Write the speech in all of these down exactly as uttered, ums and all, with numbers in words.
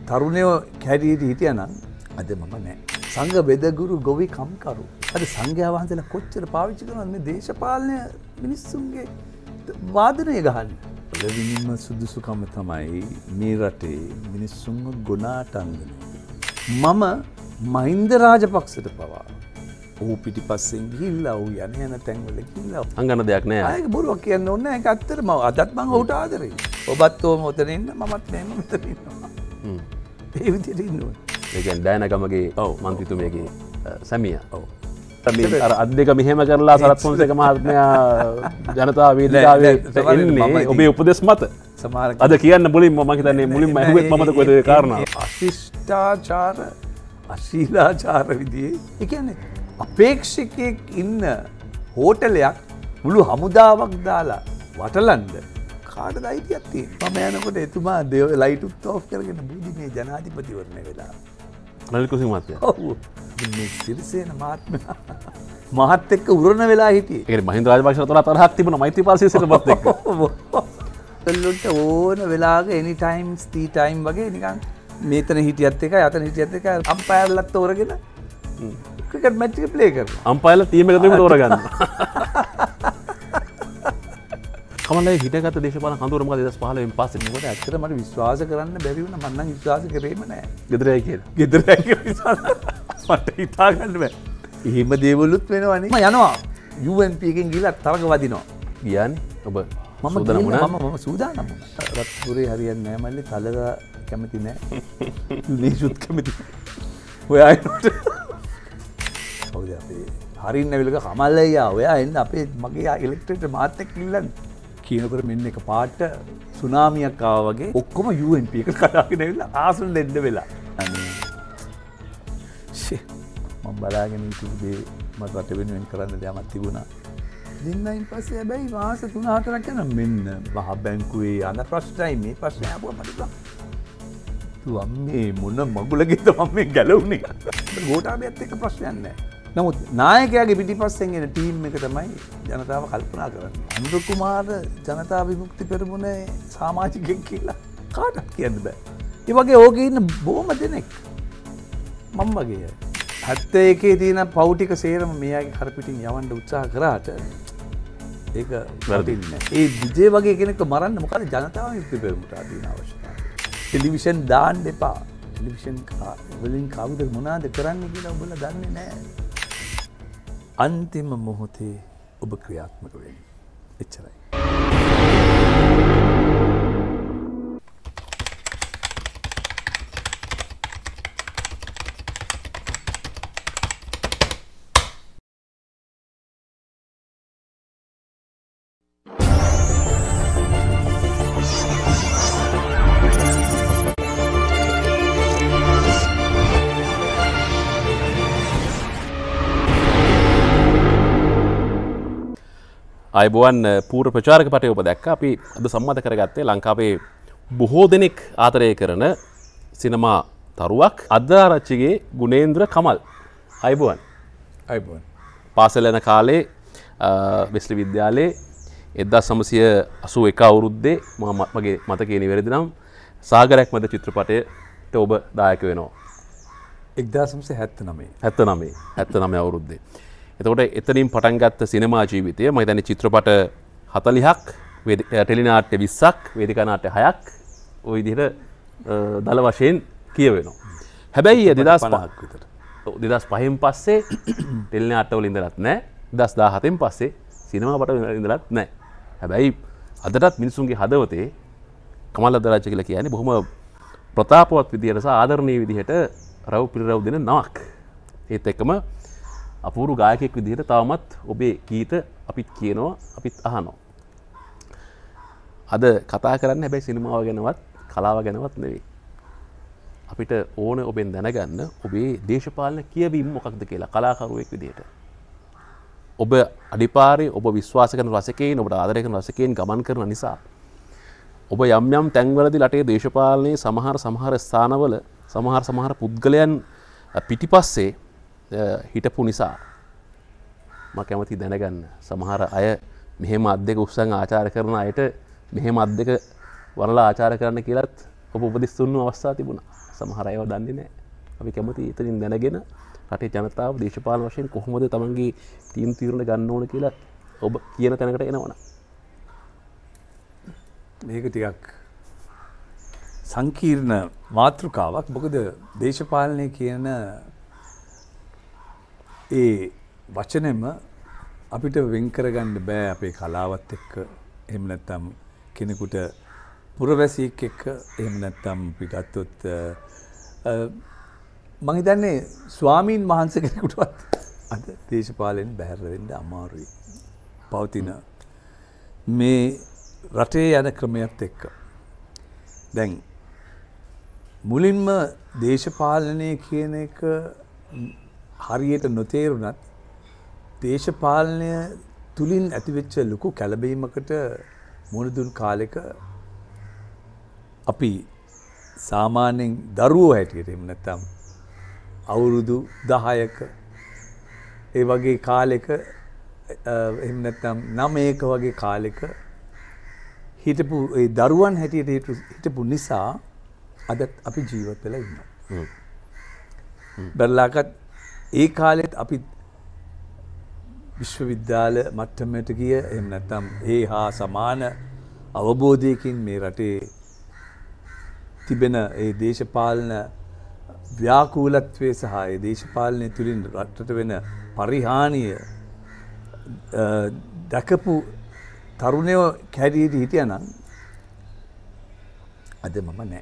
තරුණයෝ කැරියට හිටියනම් අද මම නෑ. සංඝ බෙදගුරු ගොවි කම්කරු. අද සංඝයා වහන්සේලා කොච්චර පාවිච්චි කරනවද මේ දේශපාලන මිනිස්සුන්ගේ වාදනය ගහන්න. ලැබීම සුදුසුකම තමයි මේ රටේ මිනිස්සුන්ව ගුණාට අංගන. මම මහින්ද රාජපක්ෂට පවා ඌ පිටිපස්සෙන් ගිහිල්ලා ඌ යන යන තැන්වල ගිහිල්ලා අංගන දෙයක් නෑ. ආයෙක බොරුවක් කියන්න ඕනේ නෑ. ඒක ඇත්තටම අදත් මම ඌට ආදරෙයි. ඔබත් ඕම ඔතන ඉන්න මමත් නෑම මෙතන ඉන්නවා. හ්ම්. ඒ විදිහට ඉන්නවා. ඒ කියන්නේ ඩයනගමගේ ඔව් මන්ත්‍රීතුමියගේ සැමියා. ඔව්. මේ අර අත් දෙක මෙහෙම කරලා සරත් පොන්සේක මහත්මයා ජනතා වේදිකාවේ එන්නේ ඔබේ උපදෙස් මත. සමහර අද කියන්න මුලින්ම මම හිතන්නේ මුලින්ම ඇහුවෙත් මමද කොහෙද ඒ කාරණාව. අශිෂ්ටාචාර අශීලාචාර විදිහේ ඒ කියන්නේ අපේක්ෂකයෙක් ඉන්න හෝටලයක් මුළු හමුදාවක් දාලා වටලන්න කාටද අයිතියක් තියෙන්නේ? මම යනකොට එතුමා දේව ලයිට් උත් ඔෆ් කරගෙන බුදි මේ ජනාධිපතිවරණය වෙලා. රනිල් කුසිංහ මහත්තයා. ඔව්. මේ සිරිසේන මහත්මයා මහත් එක්ක උරණ වෙලා හිටියේ. ඒ කියන්නේ මහින්ද රාජපක්ෂට වඩා තරහක් තිබුණා මෛත්‍රීපාල සිරිසේනපත් එක්ක. ඔල්ලොන්ට ඕන වෙලාවක එනි ටයිම්ස් ටී ටයිම් වගේ නිකන් මේතන හිටියත් එකයි අතන හිටියත් එකයි අම්පයර්ලත් තෝරගෙන ක්‍රිකට් මැච් එක ප්ලේ කරනවා. අම්පයර්ලා ටීම් එක දෙන්න තෝරගන්න. කමලයි හිටගත්ත දේශපාලන කඳවුර මොකද දෙදහස් පහළොවෙන් පස්සේ මොකද ඇත්තට මට විශ්වාස කරන්න බැරි වුණා. මම නම් විශ්වාස කරේම නෑ. ගෙදරයි කියලා. ගෙදරයි කියලා විශ්වාස මට හිතා ගන්න බෑ. එහෙම දේවලුත් වෙනවනේ. මම යනවා යූ එන් පී එකෙන් ගිහලා තරග වදිනවා. ගියානේ ඔබ. මම සූදානම් වුණා. මම මම සූදානම් වුණා. රත්පුරේ හරියන්නේ නෑ මල්ලි. තලගා කැමති නෑ. ලීසුත් කැමති. ඔයා එනකොට ඔව් අපේ හරින්න වෙලක කමල්ලయ్యා ඔයා එන්න අපේ මගේ ඉලෙක්ට්‍රික් මාත් එක්ක ඉල්ලන්න. කියනකොට මෙන්න එක පාට සුනාමියක් ආවා වගේ ඔක්කොම යූ එන් පී එක කඩාගෙන ඇවිල්ලා ආසන දෙන්න වෙලා. අනේ ෂේ මම බලාගෙන ඉතුරු දේ මට රට වෙනුවෙන් කරන්න දෙයක් තිබුණා. දෙන්නයින් පස්සේ හැබැයි මාස තුන හතරක් යන මෙන්න මහ බැංකුවේ අන ප්‍රශ්නයි මේ ප්‍රශ්නය ආපුවා මට කිව්වා. තු අම්මේ මොන මගුලකේද මම මේ ගැලවුනේ. ගෝඨාභයත් එක්ක ප්‍රශ්නයක් නැහැ. නමුත් නායකයාගේ පිටිපස්සෙන් එන ටීම් එක තමයි ජනතාව කල්පනා කරන්නේ. අනුර කුමාර ජනතා විමුක්ති පෙරමුණේ සමාජිකයෙක් කියලා කාටවත් කියන්න බෑ. ඒ වගේ ඕකේ ඉන්න බොහොම දෙනෙක් මම වගේ හැත්තෑ එකේ තියෙන පව් ටික සේරම මෙයාගේ කර පිටින් යවන්න උත්සාහ කරාට ඒක වැරදින්නේ නැහැ. ඒ විජේ වගේ කෙනෙක්ව මරන්න මොකද ජනතාව විමුක්ති පෙරමුණට තියෙන අවශ්‍යතාවය. ටෙලිවිෂන් දාන්න එපා. ටෙලිවිෂන් වලින් කවුද මොනවද කරන්නේ කියලා ඔයගොල්ලෝ දන්නේ නැහැ. අන්තිම මොහොතේ ඔබ ක්‍රියාත්මක වෙන්නේ. එච්චරයි. අයිබෝවන් පූර්ව ප්‍රචාරක පටය ඔබ දැක්ක අපි අද සම්මත කරගත්තේ ලංකාවේ බොහෝ දෙනෙක් ආදරය කරන සිනමා තරුවක් අද්දාරච්චිගේ ගුණේන්ද්‍ර කමල්. අයිබෝවන්. අයිබෝවන්. පාසල යන කාලේ වෙස්ලි විද්‍යාලයේ එක්දාස් නවසිය අසූ එක අවුරුද්දේ මම මගේ මතකයේ නිවැරදි නම් සාගරයක් මැද චිත්‍රපටයට ඔබ දායක වෙනවා. එක්දාස් නවසිය හැත්තෑ නවය. හැත්තෑ නවය. හැත්තෑ නවය අවුරුද්දේ. එතකොට එතනින් පටන් ගත්ත සිනමා ජීවිතය මම හිතන්නේ චිත්‍රපට හතළිහක් ටෙලිනාට්‍ය විස්සක් වේදිකා නාට්‍ය හයක් ওই විදිහට දල වශයෙන් කියවෙනවා. හැබැයි දෙදාස් පහක් විතර. දෙදාස් පහෙන් පස්සේ ටෙලිනාට්‍ය වල ඉඳලත් නැහැ. දෙදාස් දාහතෙන් පස්සේ සිනමා පට වල ඉඳලත් නැහැ. හැබැයි අදටත් මිනිසුන්ගේ හදවතේ කමල් අද්දරාජ්‍ය කියලා කියන්නේ බොහොම ප්‍රතාපවත් විදිහට සහ ආදරණීය විදිහට රව් පිළිරව් දෙන නමක්. ඒත් එක්කම අපූරු ගායකයෙක් විදිහට තවමත් ඔබේ ගීත අපිත් කියනවා අපිත් අහනවා. අද කතා කරන්න හැබැයි සිනමාව ගැනවත් කලාව ගැනවත් නෙවෙයි. අපිට ඕන ඔබෙන් දැනගන්න ඔබේ දේශපාලන කියවීම මොකක්ද කියලා කලාකරුවෙක් විදිහට. ඔබ අඩිපාරේ ඔබ විශ්වාස කරන රසිකයින් ඔබට ආදරය කරන රසිකයින් ගමන් කරන නිසා ඔබ යම් යම් තැන්වලදී රටේ දේශපාලනයේ සමහර සමහර ස්ථානවල සමහර සමහර පුද්ගලයන් පිටිපස්සේ හිටපු නිසා මම කැමති දැනගන්න සමහර අය මෙහෙම අත් දෙක උස්සන් ආචාර කරන අයට මෙහෙම අත් දෙක වරලා ආචාර කරන්න කියලාත් ඔබ උපදෙස් දුන්නු අවස්ථා තිබුණා. සමහර අය දන්නේ නැහැ. අපි කැමති එතනින් දැනගෙන රටේ ජනතාව දේශපාලන වශයෙන් කොහොමද තමන්ගේ තීන්දුව తీරන ගන්න ඕන කියලා ඔබ කියන තැනකට එනවනම් මේක ටිකක් සංකීර්ණ මාතෘකාවක්. මොකද දේශපාලනය කියන ඒ වචනෙම අපිට වෙන් කරගන්න බෑ අපේ කලාවත් එක්ක. එහෙම නැත්නම් කෙනෙකුට පුරවැසියෙක් එක්ක, එහෙම නැත්නම් පිටත්ොත් මම හිතන්නේ ස්වාමීන් වහන්සේ කෙනෙකුටවත් අද දේශපාලනයෙන් බැහැර වෙන්න අමාරුයි. පවතින මේ රටේ යන ක්‍රමයක් එක්ක. දැන් මුලින්ම දේශපාලනය කියන එක හරියට නොතේරුණත් දේශපාලනය තුලින් ඇතිවෙච්ච ලොකු කැළඹීමකට මුහුණ දුන් කාලෙක අපි සාමාන්‍යයෙන් දරුවෝ හැටියට එහෙම නැත්නම් අවුරුදු දහයක ඒ වගේ කාලෙක එහෙම නැත්නම් නවයක වගේ කාලෙක හිටපු ඒ දරුවන් හැටියට හිටපු නිසා අද අපි ජීවත් වෙලා ඉන්නවා. බැලලාකත් ඒ කාලෙත් අපි විශ්වවිද්‍යාල මට්ටමට ගිය එහෙම නැත්නම් ඒ හා සමාන අවබෝධයකින් මේ රටේ තිබෙන ඒ දේශපාලන ව්‍යාකූලත්වයේ සහ ඒ දේශපාලනය තුළින් රටට වෙන පරිහානිය දැකපු තරුණයෝ කැඩීට හිටියනම් අද මම නෑ.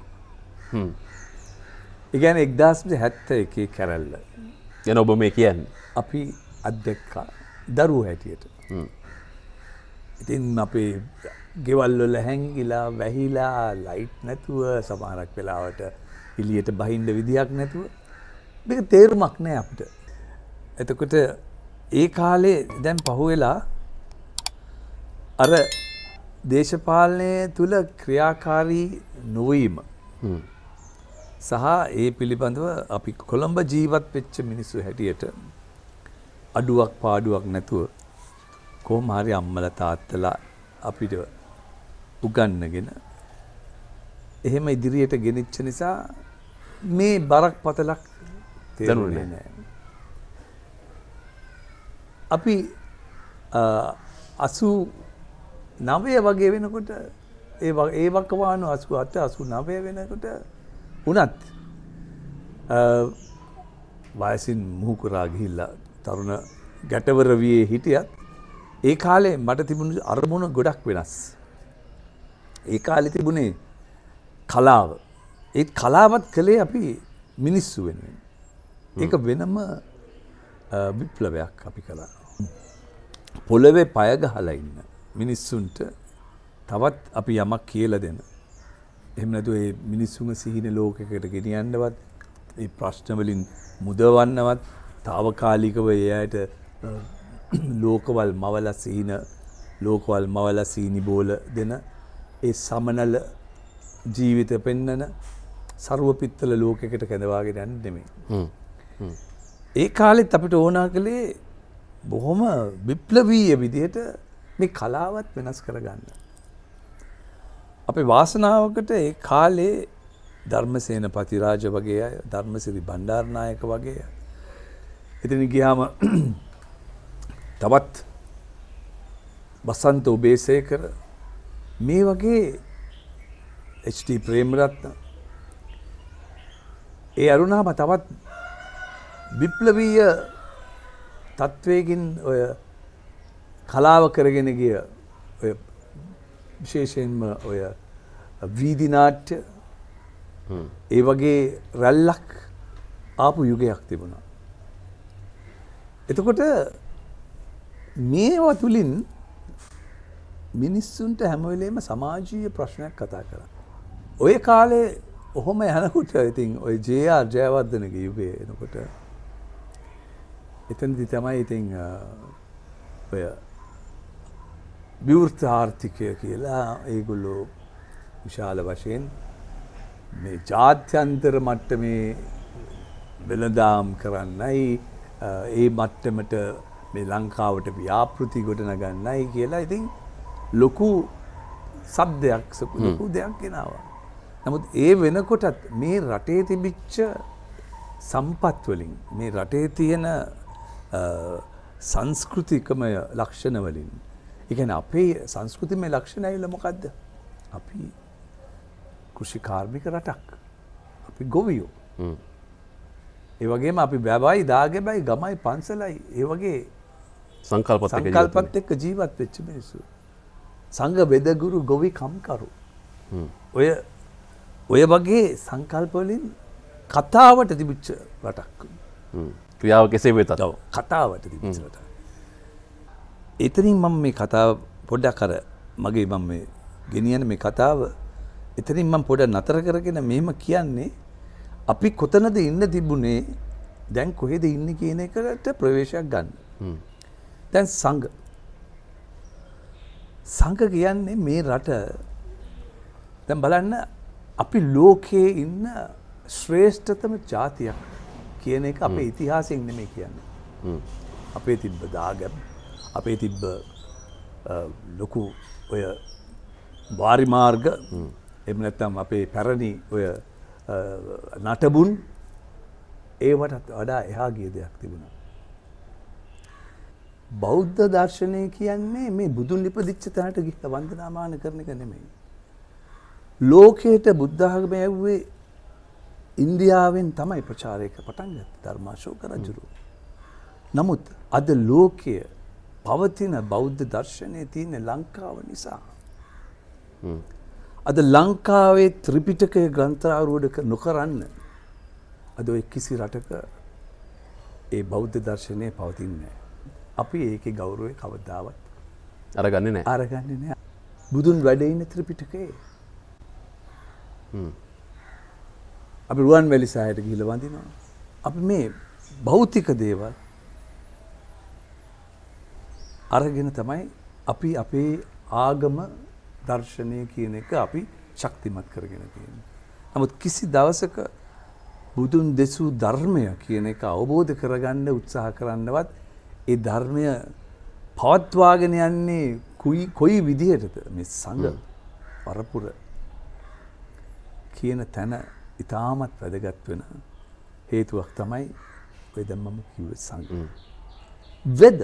ඒ කියන්නේ එක්දාස් හැත්තෑ එකේ කැරැල්ල ගැන ඔබ මේ කියන්නේ අපි අත්දැක්කා දරුවෝ හැටියට. ඉතින් අපේ ගෙවල් වල හැංගිලා වැහිලා ලයිට් නැතුව සමහරක් වෙලාවට එළියට බහින්න විදියක් නැතුව මේක තේරුමක් නෑ අපිට. එතකොට ඒ කාලේ දැන් පහුවෙලා අර දේශපාලනය තුල ක්‍රියාකාරී නොවීම සහ ඒ පිළිබඳව අපි කොළඹ ජීවත් වෙච්ච මිනිස්සු හැටියට අඩුවක් පාඩුවක් නැතුව කොහොම හරි අම්මලා තාත්තලා අපිට උගන්වගෙන එහෙම ඉදිරියට ගෙනිච්ච නිසා මේ බරක් පතලක් තේරුනේ නැහැ. අපි අසූ නවය වගේ වෙනකොට ඒ ඒ වකවානු අසූ අට අසූ නවය වෙනකොට උනත් වයසින් මුහුකුරා ගිහිල්ලා තරුණ ගැටවර වියේ හිටියත් ඒ කාලේ මට තිබුණු අරමුණ ගොඩක් වෙනස්. ඒ කාලේ තිබුණේ කලාව. ඒ කලාවත් කළේ අපි මිනිස්සු වෙනුවෙන්. ඒක වෙනම විප්ලවයක් අපි කළා. පොළවේ පය ගහලා ඉන්න මිනිස්සුන්ට තවත් අපි යමක් කියලා දෙන්න. එහෙම නැතුව ඒ මිනිස්සුන්ව සිහින ලෝකයකට ගෙනියන්නවත්, ඒ ප්‍රශ්න වලින් මුදවන්නවත්, తాවකාලිකව ඒ අයට ලෝකවල් මවල සිහින ලෝකවල් මවල සීනි බෝල දෙන ඒ සමනල ජීවිත පෙන්නන ਸਰව පිත්තල ලෝකයකට කැඳවාගෙන යන්න නෙමෙයි. ඒ කාලෙත් අපිට ඕනා කළේ බොහොම විප්ලවීය විදිහට මේ කලාවත් වෙනස් කරගන්න. අපේ වාසනාවකට ඒ කාලේ ධර්මසේන පතිරාජ වගේ අය, ධර්මසිරි බණ්ඩාරනායක වගේ අය. එතන ගියාම තවත් බසන්ත ඔබේසේකර මේ වගේ එච් ටී ප්‍රේමරත්න ඒ අරුණාම තවත් විප්ලවීය තත්වයකින් ඔය කලාව කරගෙන ගිය ඔය විශේෂයෙන්ම ඔය වීදි නාට්‍ය ඒ වගේ රැල්ලක් ආපු යුගයක් තිබුණා. එතකොට මේවා තුලින් මිනිස්සුන්ට හැම වෙලේම සමාජීය ප්‍රශ්නයක් කතා කරා. ඔය කාලේ ඔහොම යනකොට ඉතින් ඔය ජේ ආර් ජයවර්ධනගේ යුගයේ එනකොට එතනදි තමයි ඉතින් ඔය විවෘත ආර්ථිකය කියලා ඒගොල්ලෝ විශාල වශයෙන් මේ ජාත්‍යන්තර මට්ටමේ වෙළඳාම් කරන්නයි ඒ මට්ටමට මේ ලංකාවට ව්‍යාපෘති ගොඩනගන්නයි කියලා ඉතින් ලොකු සබ්දයක් ලොකු දෙයක් ගෙනාවා. නමුත් ඒ වෙනකොටත් මේ රටේ තිබිච්ච සම්පත් වලින් මේ රටේ තියෙන සංස්කෘතිකමය ලක්ෂණ වලින් ඒ කියන්නේ අපේ සංස්කෘතිමය ලක්ෂණ ඇවිල්ලා මොකද්ද? අපි කෘෂි කාර්මික රටක්. අපි ගොවියෝ. ඒ වගේම අපි වැවයි දාගෙබයි ගමයි පන්සලයි ඒ වගේ සංකල්පත් සංකල්පත් එක්ක ජීවත් වෙච්ච මිනිස්සු. සංඝ බෙදගුරු ගොවි කම්කරු. ඔය ඔය වගේ සංකල්ප වලින් කතාවට තිබිච්ච රටක්. ක්‍රියාව කෙසේ වෙතත්. ඔව් කතාවට තිබිච්ච රටක්. එතනින් මම මේ කතාව පොඩ්ඩක් අර මගේ මම මේ ගෙනියන මේ කතාව එතනින් මම පොඩ්ඩක් නතර කරගෙන මෙහෙම කියන්නේ අපි කොතනද ඉන්න තිබුණේ දැන් කොහෙද ඉන්නේ කියන එකට ප්‍රවේශයක් ගන්න. දැන් සංඝ සංඝ කියන්නේ මේ රට දැන් බලන්න අපි ලෝකයේ ඉන්න ශ්‍රේෂ්ඨතම ජාතියක් කියන එක අපේ ඉතිහාසයෙන් නෙමෙයි කියන්නේ. අපේ තිබ්බ දාගැබ අපේ තිබ්බ ලොකු ඔය වාරි මාර්ග එහෙම නැත්නම් අපේ පැරණි ඔය නටබුන් ඒවටත් වඩා එහා ගිය දෙයක් තිබුණා. බෞද්ධ දර්ශනය කියන්නේ මේ බුදුන් ඉපදිච්ච තැනට ගිහිල්ලා වන්දනාමාන කරන එක නෙමෙයි. ලෝකයට බුද්ධ ආගම යවුවේ ඉන්දියාවෙන් තමයි ප්‍රචාරයක පටන් ගත්තේ ධර්මාශෝක රජුරු. නමුත් අද ලෝකයේ පවතින බෞද්ධ දර්ශනයේ තියෙන ලංකාව නිසා අද ලංකාවේ ත්‍රිපිටකය ග්‍රන්ථාරූඪ නොකරන්න අද ඔය කිසි රටක ඒ බෞද්ධ දර්ශනය පවතින්නේ නැහැ. අපි ඒකේ ගෞරවය කවදාවත් අරගන්නේ නැහැ. අරගන්නේ නැහැ. බුදුන් වැඩ ඉන්න ත්‍රිපිටකයේ. අපි රුවන්වැලි සෑයට ගිහිල්ලා වඳිනවා. අපි මේ භෞතික දේවල් අරගෙන තමයි අපි අපේ ආගම දර්ශනය කියන එක අපි ශක්තිමත් කරගෙන තියෙන්නේ. නමුත් කිසි දවසක බුදුන් දෙසූ ධර්මය කියන එක අවබෝධ කරගන්න උත්සාහ කරන්නවත් ඒ ධර්මය පවත්වාගෙන යන්නේ කුයි කොයි විදිහටද මේ සංඝ පරපුර කියන තැන ඉතාමත් වැදගත් වෙන හේතුවක් තමයි ඔය දැන් මම කිව්වේ සංඝ. වෙද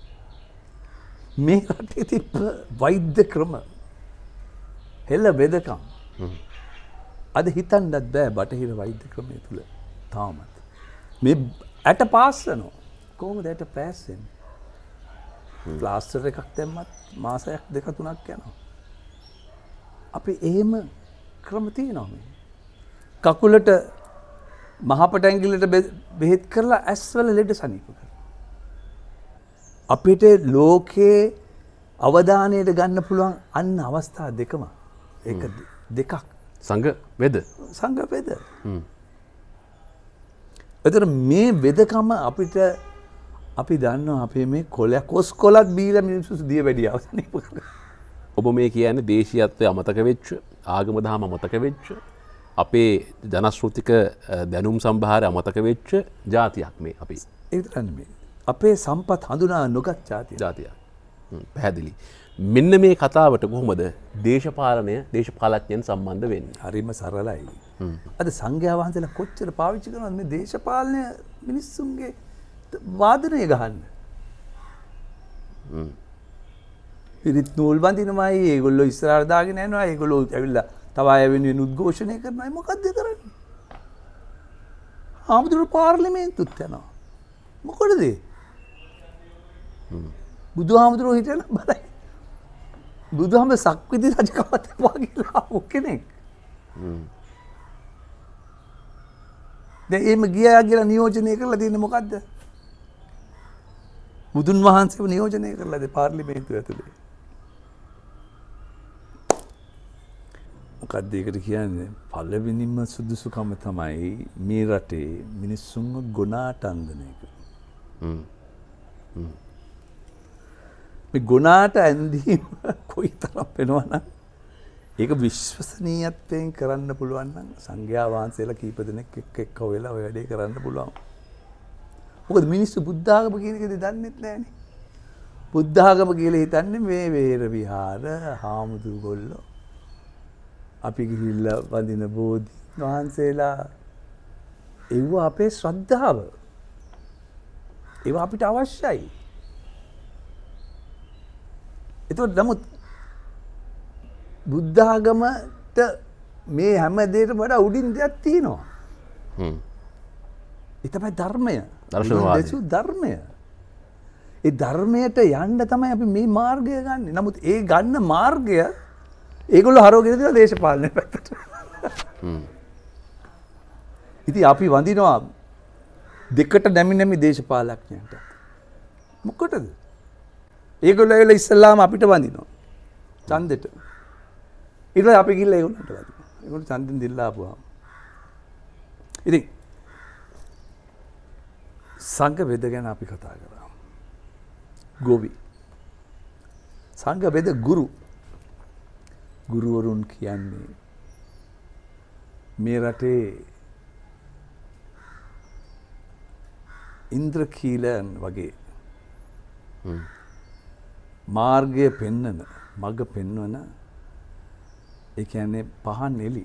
මේ රටේ තිබ්බ වෛද්‍ය ක්‍රම හෙළ වෙදකම් අද හිතන්නත් බෑ බටහිර වෛද්‍ය ක්‍රමය තුල තාමත් මේ ඇට පාස් වෙනවා. කොහොමද ඇට පාස් වෙන්නේ? ප්ලාස්ටර් එකක් දැම්මත් මාසයක් දෙක තුනක් යනවා. අපි එහෙම ක්‍රම තියෙනවා මේ. කකුලට මහපට ඇඟිල්ලට බෙහෙත් කරලා ඇස්වල ලෙඩ සනීප කරනවා. අපිට ලෝකයේ අවධානයට ගන්න පුළුවන් අන්න අවස්ථා දෙකම. ඒක දෙකක්. සංඝ වෙද. සංඝ වෙද. එතන මේ වෙදකම අපිට අපි දන්නවා අපේ මේ කොලයක් කොස් කොලත් බීලා මිනිස්සු දිය වැඩි අවසනීප කරනවා. ඔබ මේ කියන්නේ දේශීයත්වය අමතක වෙච්ච ආගම දහම අමතක වෙච්ච අපේ ජනශ්‍රුතික දැනුම් සම්භාරය අමතක වෙච්ච ජාතියක් මේ අපි. ඒ විතරක් නෙමෙයි. අපේ සම්පත් හඳුනා නොගත් ජාතියක්. ජාතියක්. පැහැදිලි. මෙන්න මේ කතාවට කොහොමද දේශපාලනය දේශපාලඥයන් සම්බන්ධ වෙන්නේ? හරිම සරලයි. අද සංඝයා වහන්සේලා කොච්චර පාවිච්චි කරනවද මේ දේශපාලනය මිනිස්සුන්ගේ වාදනය ගහන්න. පිරිත් නූල් බඳිනවායි ඒගොල්ලෝ ඉස්සරහට දාගෙන යනවා ඒගොල්ලෝ ඇවිල්ලා තව අය වෙනුවෙන් උද්ඝෝෂණය කරනවා. මොකක්ද කරන්නේ? ආමුදුර පාර්ලිමේන්තුත් යනවා. මොකටද? බුදුහාමුදුරුවෝ හිටියන බලයි. බුදුහාම සක්විති රජකමත් වගේලා කෙනෙක්. දැන් එහෙම ගියා කියලා නියෝජනය කරලා තියෙන්නේ මොකද්ද? බුදුන් වහන්සේව නියෝජනය කරලාද පාර්ලිමේන්තුව ඇතුලේ? මොකක්ද ඒකට කියන්නේ? පළවෙනිම සුදුසුකම තමයි මේ රටේ මිනිස්සුන්ව ගුණාට අන්දන එක. මේ ගුණාට ඇන්දීම කොයිතරම් වෙනවනම් ඒක විශ්වසනීයත්වයෙන් කරන්න පුළුවන් නම් සංඝයා වහන්සේලා කීප දෙනෙක් එක්ක එක්ක වෙලා ඔය වැඩේ කරන්න පුළුවන්. මොකද මිනිස්සු බුද්ධ ආගම කියන එක දන්නෙත් නැහනේ. බුද්ධ ආගම කියලා හිතන්නේ මේ වේර විහාර හාමුදුරුවෝ අපි ගිහිල්ලා වඳින බෝධි වහන්සේලා ඒව අපේ ශ්‍රද්ධාව. ඒව අපිට අවශ්‍යයි. එතකොට නමුත් බුද්ධ ආගමට මේ හැම දෙයකටම වඩා උඩින් දෙයක් තියෙනවා. හ්ම්. ඒ තමයි ධර්මය. දර්ශනවාදී. දේශු ධර්මය. ඒ ධර්මයට යන්න තමයි අපි මේ මාර්ගය ගන්නෙ. නමුත් ඒ ගන්න මාර්ගය ඒගොල්ලෝ හරවගෙන දෙනවා දේශපාලනය පැත්තට. හ්ම්. ඉතින් අපි වඳිනවා දෙකට නැමි නැමි දේශපාලඥයන්ට. මොකටද? ඒගොල්ලෝ ඇවිල්ලා ඉස්සල්ලාම අපිට වඳිනවා. ඡන්දෙට. ඊට පස්සේ අපි ගිහලා ඒගොල්ලන්ට වදිනවා. ඒගොල්ලෝ ඡන්දෙන් දෙල්ලා ආපුවාම. ඉතින් සංඝ වේද ගැන අපි කතා කරා. ගෝවි. සංඝ වේද ගුරු. ගුරුවරුන් කියන්නේ මේ රටේ ඉන්ද්‍රකීලයන් වගේ මාර්ගය පෙන්නන මඟ පෙන්වන ඒ කියන්නේ පහන් එළි.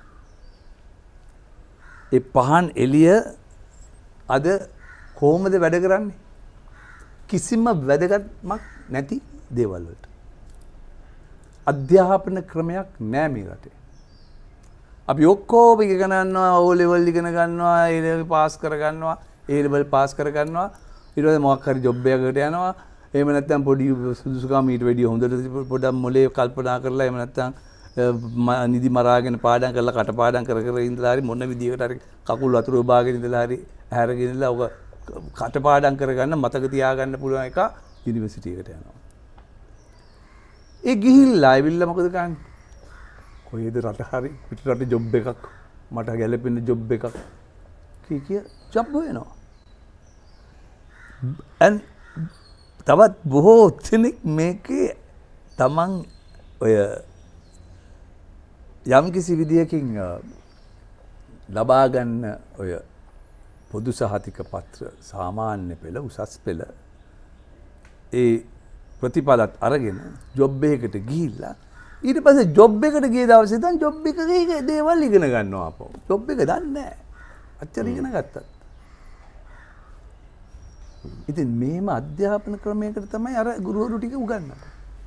ඒ පහන් එළිය අද කොහොමද වැඩ කරන්නේ? කිසිම වැදගත්මක් නැති දේවල් වලට. අධ්‍යාපන ක්‍රමයක් නෑ මේ රටේ. අපි ඔක්කොම ඉගෙන ගන්නවා, ඕ ලෙවල් ඉගෙන ගන්නවා, ඒ ලෙවල් පාස් කර ගන්නවා, ඒ ලෙවල් පාස් කර ගන්නවා. ඊට පස්සේ මොකක් හරි ජොබ් එකකට යනවා. එහෙම නැත්නම් පොඩි සුදුසුකම් ඊට වැඩිය හොඳට පොඩක් මොලේ කල්පනා කරලා එහෙම නැත්නම් නිදි මරාගෙන පාඩම් කරලා කට පාඩම් කර කර ඉඳලා හරි මොන විදියකට හරි කකුල් වතුර ඔබාගෙන ඉඳලා හරි හැරගෙන ඉඳලා ඔක කට පාඩම් කරගන්න මතක තියාගන්න පුළුවන් එක යුනිවර්සිටි එකට යනවා. ඒ ගිහිල්ලා ආවිල්ලා මොකද කරන්නේ? කොහෙද රට හරි පිට රට ජොබ් එකක් මට ගැලපෙන ජොබ් එකක් කී කිය ජොබ් වෙනවා. and තවත් බොහෝ දෙනෙක් මේකේ තමන් ඔය යම් කිසි විදියකින් ලබා ගන්න ඔය පොදු සහතික පත්‍ර සාමාන්‍ය පෙළ උසස් පෙළ ඒ ප්‍රතිඵලත් අරගෙන ජොබ් එකකට ගිහිල්ලා ඊට පස්සේ ජොබ් එකට ගිය දවසේ ඉඳන් ජොබ් එකේ දේවල් ඉගෙන ගන්නවා අපෝ. ජොබ් එක දන්නේ නැහැ. අච්චර ඉගෙන ගත්තත්. ඉතින් මේම අධ්‍යාපන ක්‍රමයකට තමයි අර ගුරුවරු ටික උගන්වන්නේ.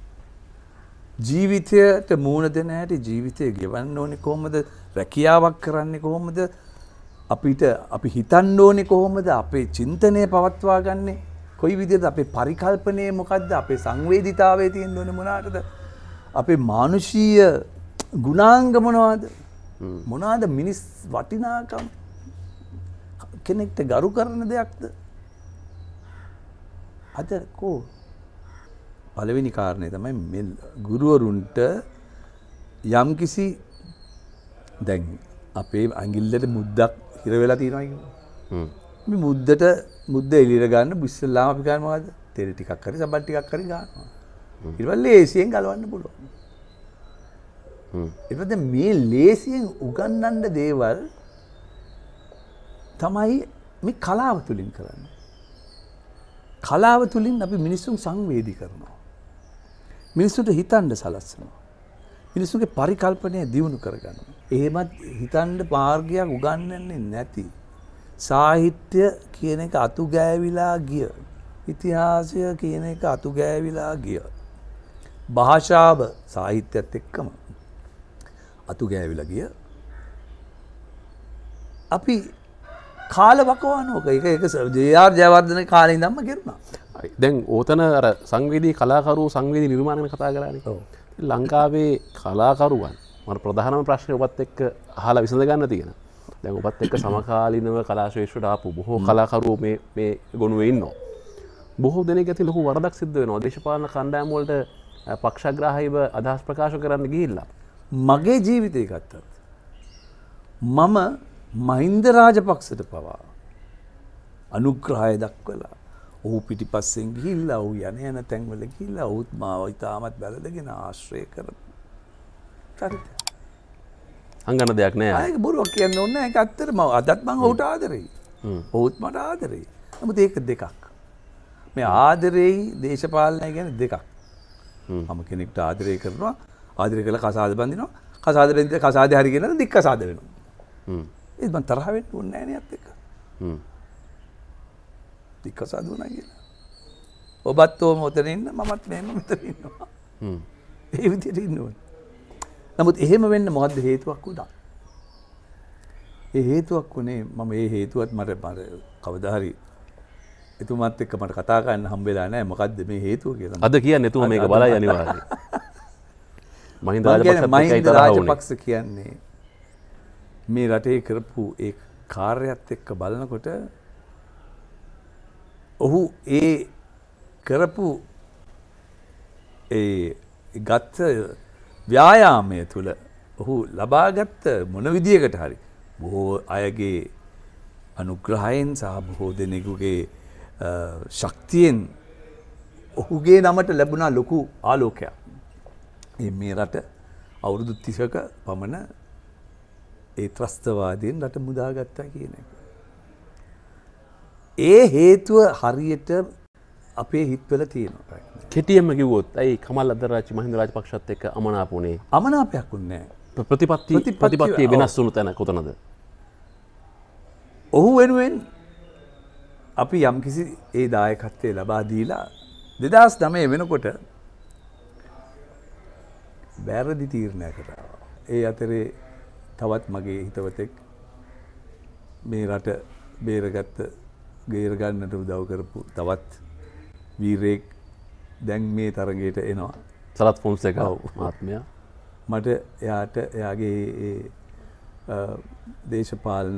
ජීවිතයට මූණ දෙන හැටි, ජීවිතය ගෙවන්න ඕනේ කොහොමද, රැකියාවක් කරන්නේ කොහොමද, අපිට අපි හිතන්න ඕනේ කොහොමද, අපේ චින්තනය පවත්වා ගන්නේ කොයි විදිහට, අපේ පරිකල්පනය මොකද්ද, අපේ සංවේදීතාවයේ තියෙන්න ඕනේ මොනවාටද, අපේ මානුෂීය ගුණාංග මොනවද, මොනවාද මිනිස් වටිනාකම්, කෙනෙක්ට ගරු කරන දෙයක්ද. අද කෝ පළවෙනි කාරණය තමයි මේ ගුරුවරුන්ට යම්කිසි දැන් අපේ ඇඟිල්ලට මුද්දක් හිර වෙලා තියෙනවා කියන්නේ. හ්ම්. මේ මුද්දට මුද්ද එළියට ගන්න ඉස්සෙල්ලාම අපි ගන්න මොකද්ද? තෙල් ටිකක් හරි සබන් ටිකක් හරි ගන්නවා. ඊට පස්සේ ලේසියෙන් ගලවන්න පුළුවන්. හ්ම්. ඊට පස්සේ මේ ලේසියෙන් උගන්වන්න දේවල් තමයි මේ කලාව තුලින් කරන්නේ. කලාව තුලින් අපි මිනිසුන් සංවේදී කරනවා. මිනිසුන්ට හිතන්න සලස්වනවා. මිනිසුන්ගේ පරිකල්පනය දියුණු කරගන්නවා. එහෙමත් හිතන්න මාර්ගයක් උගන්වන්නේ නැති සාහිත්‍ය කියන එක අතු ගෑවිලා ගිය, ඉතිහාසය කියන එක අතු ගෑවිලා ගිය, භාෂාව සාහිත්‍යයත් එක්කම අතු ගෑවිලා ගිය අපි කාල වකවානුවක එක එක ජේ ආර් ජයවර්ධන කාලේ ඉඳන්ම ගෙරුණා. දැන් ඕතන අර සංවේදී කලාකරු සංවේදී නිර්මාණ ගැන කතා කරානේ. ඔව්. ලංකාවේ කලාකරුවන් මට ප්‍රධානම ප්‍රශ්නේ ඔබත් එක්ක අහලා විසඳ ගන්න තියෙන. දැන් ඔබත් එක්ක සමකාලීනව කලා ශ්‍රේෂ්ඨට ආපු බොහෝ කලාකරුවෝ මේ මේ ගොනුවේ ඉන්නවා. බොහෝ දෙනෙක් ඇති ලොකු වරදක් සිද්ධ වෙනවා. දේශපාලන කණ්ඩායම් වලට පක්ෂග්‍රාහීව අදහස් ප්‍රකාශ කරන්න ගිහිල්ලා. මගේ ජීවිතය ගත්තත් මම මහින්ද රාජපක්ෂට පවා අනුග්‍රහය දක්වලා ඔහු පිටිපස්සෙන් ගිහිල්ලා ඔහු යන යන තැන්වල ගිහිල්ලා ඔහුත් මාව ඉතාමත් බැලදගෙන ආශ්‍රය කරපු චරිතය. අංගන දෙයක් නෑ. ඒක බොරුවක් කියන්න ඕනේ නෑ. ඒක ඇත්තටම අදත් මම ඔහුට ආදරෙයි. ඔහුත් මට ආදරෙයි. නමුත් ඒක දෙකක්. මේ ආදරෙයි දේශපාලනය කියන්නේ දෙකක්. මම කෙනෙක්ට ආදරය කරනවා, ආදරය කළා කසාද බඳිනවා. කසාදෙන් කසාදේ හරි කියන දික් කසාද වෙනවා. හ්ම්. ඒත් මං තරහ වෙන්න ඕනේ නැහැ නේ අත් එක්ක. හ්ම්. දික් කසාද වුණා කියලා. ඔබත් ඕම ඔතන ඉන්න මමත් මෙහෙම මෙතන ඉන්නවා. හ්ම්. ඒ විදිහට ඉන්න ඕනේ. නමුත් එහෙම වෙන්න මොකද්ද හේතුවක් උදා? ඒ හේතුවක් උනේ මම ඒ හේතුවත් මට මට කවදා හරි එතුමාත් එක්ක මට කතා කරන්න හම්බෙලා නැහැ මොකද්ද මේ හේතුව කියලා. අද කියන්නේ එතුමා මේක බලයි අනිවාර්යයෙන්. මහින්ද මහින්ද රාජපක්ෂ කියන්නේ මේ රටේ කරපු ඒ කාර්යයත් එක්ක බලනකොට ඔහු ඒ කරපු ඒ ගත්ත ව්‍යායාමය තුළ ඔහු ලබාගත්ත මොන විදියකට හරි බොහෝ අයගේ අනුග්‍රහයෙන් සහ බොහෝ දෙනෙකුගේ ශක්තියෙන් ඔහුගේ නමට ලැබුණා ලොකු ආලෝකයක්. මේ රට අවුරුදු තිහක පමණ ඒ ත්‍රස්තවාදයෙන් රට මුදාගත්තා කියන එක. ඒ හේතුව හරියට අපේ හිත්වල තියෙනවා. කෙටියෙන්ම කිව්වොත් ඇයි කමල් අදරාජ් මහින්ද රාජපක්ෂත් එක්ක අමනාප වුණේ? අමනාපයක් වුණේ නැහැ. ප්‍රතිපත්ති ප්‍රතිපත්තිය වෙනස් වුණු තැන කොතනද? ඔහු වෙනුවෙන් අපි යම්කිසි ඒ දායකත්වය ලබා දීලා දෙදහස් නවය වෙනකොට බැරදි තීරණයක් කරා. ඒ අතරේ තවත් මගේ හිතවතෙක් මේ රට බේරගත්ත ගේර ගන්නට උදව් කරපු තවත් වීරයෙක් දැන් මේ තරගයට එනවා. සරත් ෆොන්සේකා මහත්මයා. මට එයාට එයාගේ ඒ දේශපාලන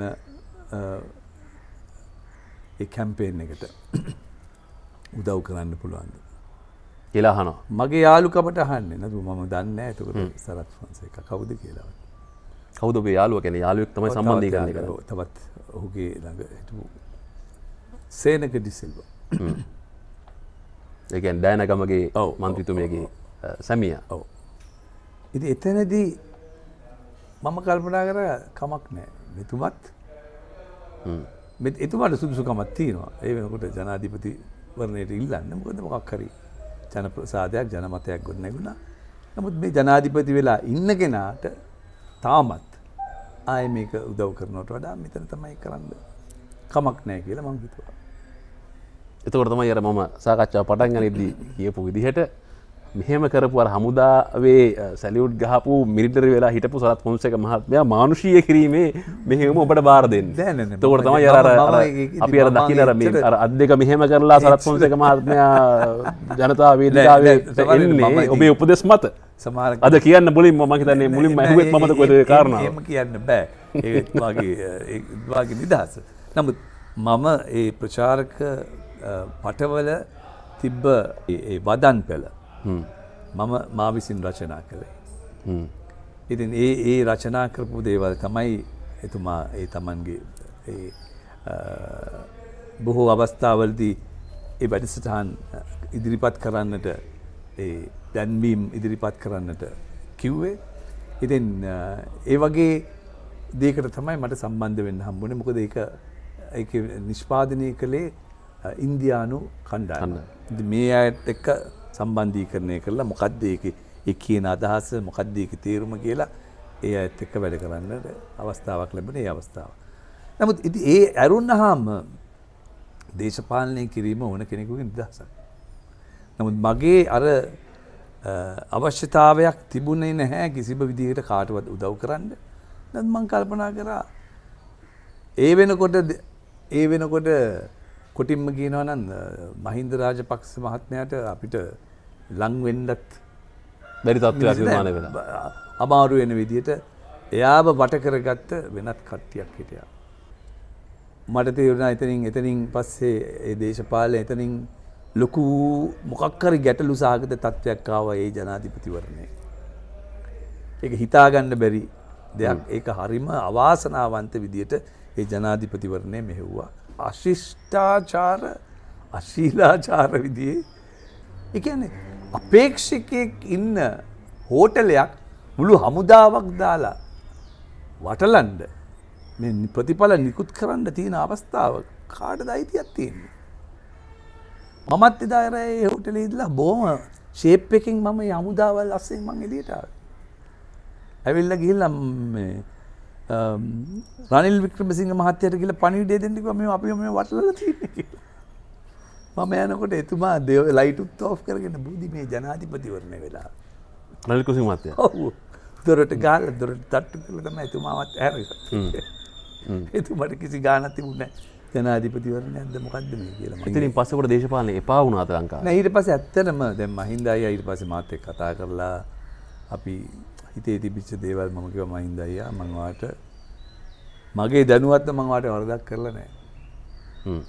ඒ කැම්පේන් එකට උදව් කරන්න පුළුවන්ද කියලා අහනවා. මගේ යාළුකමට අහන්නේ නැතු මම දන්නේ නැහැ එතකොට සරත් ෆොන්සේකා කවුද කියලා. කවුද ඔබේ යාළුවා කියන්නේ යාළුවෙක් තමයි සම්බන්ධීකරණය කරන්නේ. තවත් ඔහුගේ ළඟ හිටපු සේනක ඩිසිල්වා. ඒ කියන්නේ ඩයනගමගේ මන්ත්‍රීතුමියගේ සැමියා. ඔව්. ඉතින් එතනදී මම කල්පනා කරා කමක් නැහැ. මෙතුමත් හ්ම් මෙ එතුමාට සුදුසුකමක් තියෙනවා. ඒ වෙනකොට ජනාධිපති වර්ණයට ඉල්ලන්න. මොකද මොකක් හරි ජන ප්‍රසාදයක් ජනමතයක් ගොඩ නැගුණා. නමුත් මේ ජනාධිපති වෙලා ඉන්න කෙනාට තාමත් ආයේ මේක උදව් කරනවට වඩා මෙතන තමයි කරන්න කමක් නැහැ කියලා මම හිතුවා. එතකොට තමයි අර මම සාකච්ඡාව පටන් ගනිද්දී කියපු විදිහට මෙහෙම කරපු අර හමුදාවේ සැලියුට් ගහපු මිලිටරි වෙලා හිටපු සරත් ෆොන්සේකා මහත්මයා මානුෂීය කිරීමේ මෙහෙම ඔබට බාර දෙන්නේ. එතකොට තමයි අර අපි අර දකින්න අර මේ අර අත් දෙක මෙහෙම කරලා සරත් ෆොන්සේකා මහත්මයා ජනතා වේදිකාවේ එන්නේ ඔබේ උපදෙස් මත. සමහර අද කියන්න මුලින්ම මම හිතන්නේ මුලින්ම ඇහුවෙත් මමද කොහෙද ඒ කාරණාව. එහෙම කියන්න බෑ. ඒත් වාගේ ඒ වාගේ නිදහස. නමුත් මම ඒ ප්‍රචාරක පටවල තිබ්බ ඒ වදන් පෙළ මම මා විසින් රචනා කළේ. ඉතින් ඒ ඒ රචනා කරපු දේවල් තමයි එතුමා ඒ තමන්ගේ ඒ බොහෝ අවස්ථාවලදී ඒ වැඩසටහන් ඉදිරිපත් කරන්නට ඒ දැන්වීම් ඉදිරිපත් කරන්නට කිව්වේ. ඉතින් ඒ වගේ දෙයකට තමයි මට සම්බන්ධ වෙන්න හම්බුනේ. මොකද ඒක ඒක නිෂ්පාදනය කළේ ඉන්දියානු කණ්ඩායම. මේ අයත් එක්ක සම්බන්ධීකරණය කරලා මොකද්ද ඒකේ ඒ කියන අදහස මොකද්ද ඒකේ තේරුම කියලා ඒ අයත් එක්ක වැඩ කරන්නට අවස්ථාවක් ලැබුණේ ඒ අවස්ථාව. නමුත් ඉතින් ඒ ඇරුණාම දේශපාලනය කිරීම ඕන කෙනෙකුගේ නිදහසක්. නමුත් මගේ අර අවශ්‍යතාවයක් තිබුණේ නැහැ කිසිම විදිහකට කාටවත් උදව් කරන්න. නැත්නම් මම කල්පනා කරා ඒ වෙනකොට ඒ වෙනකොට කොටින්ම කියනවා නම් මහින්ද රාජපක්ෂ මහත්මයාට අපිට ලං වෙන්නත් බැරි තත්ත්වයක් නිර්මාණය වෙලා අමාරු වෙන විදිහට එයාව වට කරගත්ත වෙනත් කට්ටියක් හිටියා. මට තේරුණා එතනින් එතනින් පස්සේ ඒ දේශපාලන එතනින් ලොකු මොකක් හරි ගැටලු සහගත තත්ත්වයක් ආවා ඒ ජනාධිපතිවරණේ. ඒක හිතාගන්න බැරි දෙයක්. ඒක හරිම අවාසනාවන්ත විදිහට ඒ ජනාධිපතිවරණය මෙහෙව්වා. අශිෂ්ටාචාර අශීලාචාර විදිහේ ඒ කියන්නේ අපේක්ෂකෙක් ඉන්න හෝටලයක් මුළු හමුදාවක් දාලා වටලන්න මේ ප්‍රතිඵල නිකුත් කරන්න තියෙන අවස්ථාව කාටද අයිතියක් තියෙන්නේ? මමත් එදා ඒ හෝටලේ ඉඳලා බොහොම ෂේප් එකකින් මම මේ හමුදාවල් අස්සෙන් මම එළියට ආවා. ඇවිල්ලා ගිහිල්ලා මේ රනිල් වික්‍රමසිංහ මහත්තයට කියලා පණිවිඩය දෙන්න කිව්වා මේ අපි මේ වටලලා තියෙන්නේ කියලා. මම යනකොට එතුමා ලයිට් උත් ඔෆ් කරගෙන බුදි මේ ජනාධිපතිවරණය වෙලා. රනිල් වික්‍රමසිංහ මහත්තයා. ඔව්. දොරට ගහලා දොරට තට්ටු කරලා තමයි එතුමාවත් ඇරෙන්නේ. එතුමාට කිසි ගාණක් තිබුණේ නැහැ. ජනාධිපතිවරණයක්ද මොකද්ද මේ කියලා. ඉතින් පස්සේ කොට දේශපාලනේ එපා වුණාද ලංකාවේ? නෑ ඊට පස්සේ ඇත්තටම දැන් මහින්ද අයියා ඊට පස්සේ මාත් එක්ක කතා කරලා අපි හිතේ තිබිච්ච දේවල් මම කිව්වා මහින්ද අයියා මම වාට මගේ දැනුවත්ව මම වාට වරදක් කරලා නෑ. හ්ම්.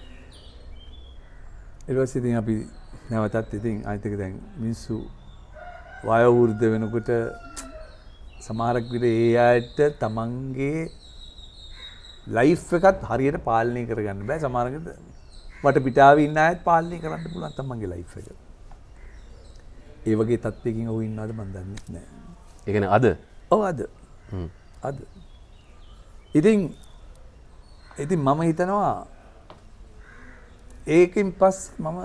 ඊට පස්සේ ඉතින් අපි නැවතත් ඉතින් අනිත් එක දැන් මිනිස්සු වයෝ වෘද්ධ වෙනකොට සමහරක් විට ඒ අයට තමන්ගේ ලයිෆ් එකත් හරියට පාලනය කරගන්න බෑ. සමහරකට වට පිටාවේ ඉන්න අයත් පාලනය කරන්න පුළුවන් තමන්ගේ ලයිෆ් එක. ඒ වගේ තත්ත්වයකින් ඔහු ඉන්නවද මන් දන්නේ නැහැ. ඒ කියන්නේ අද? ඔව් අද. හ්ම්. අද. ඉතින් ඉතින් මම හිතනවා ඒකෙන් පස්සේ මම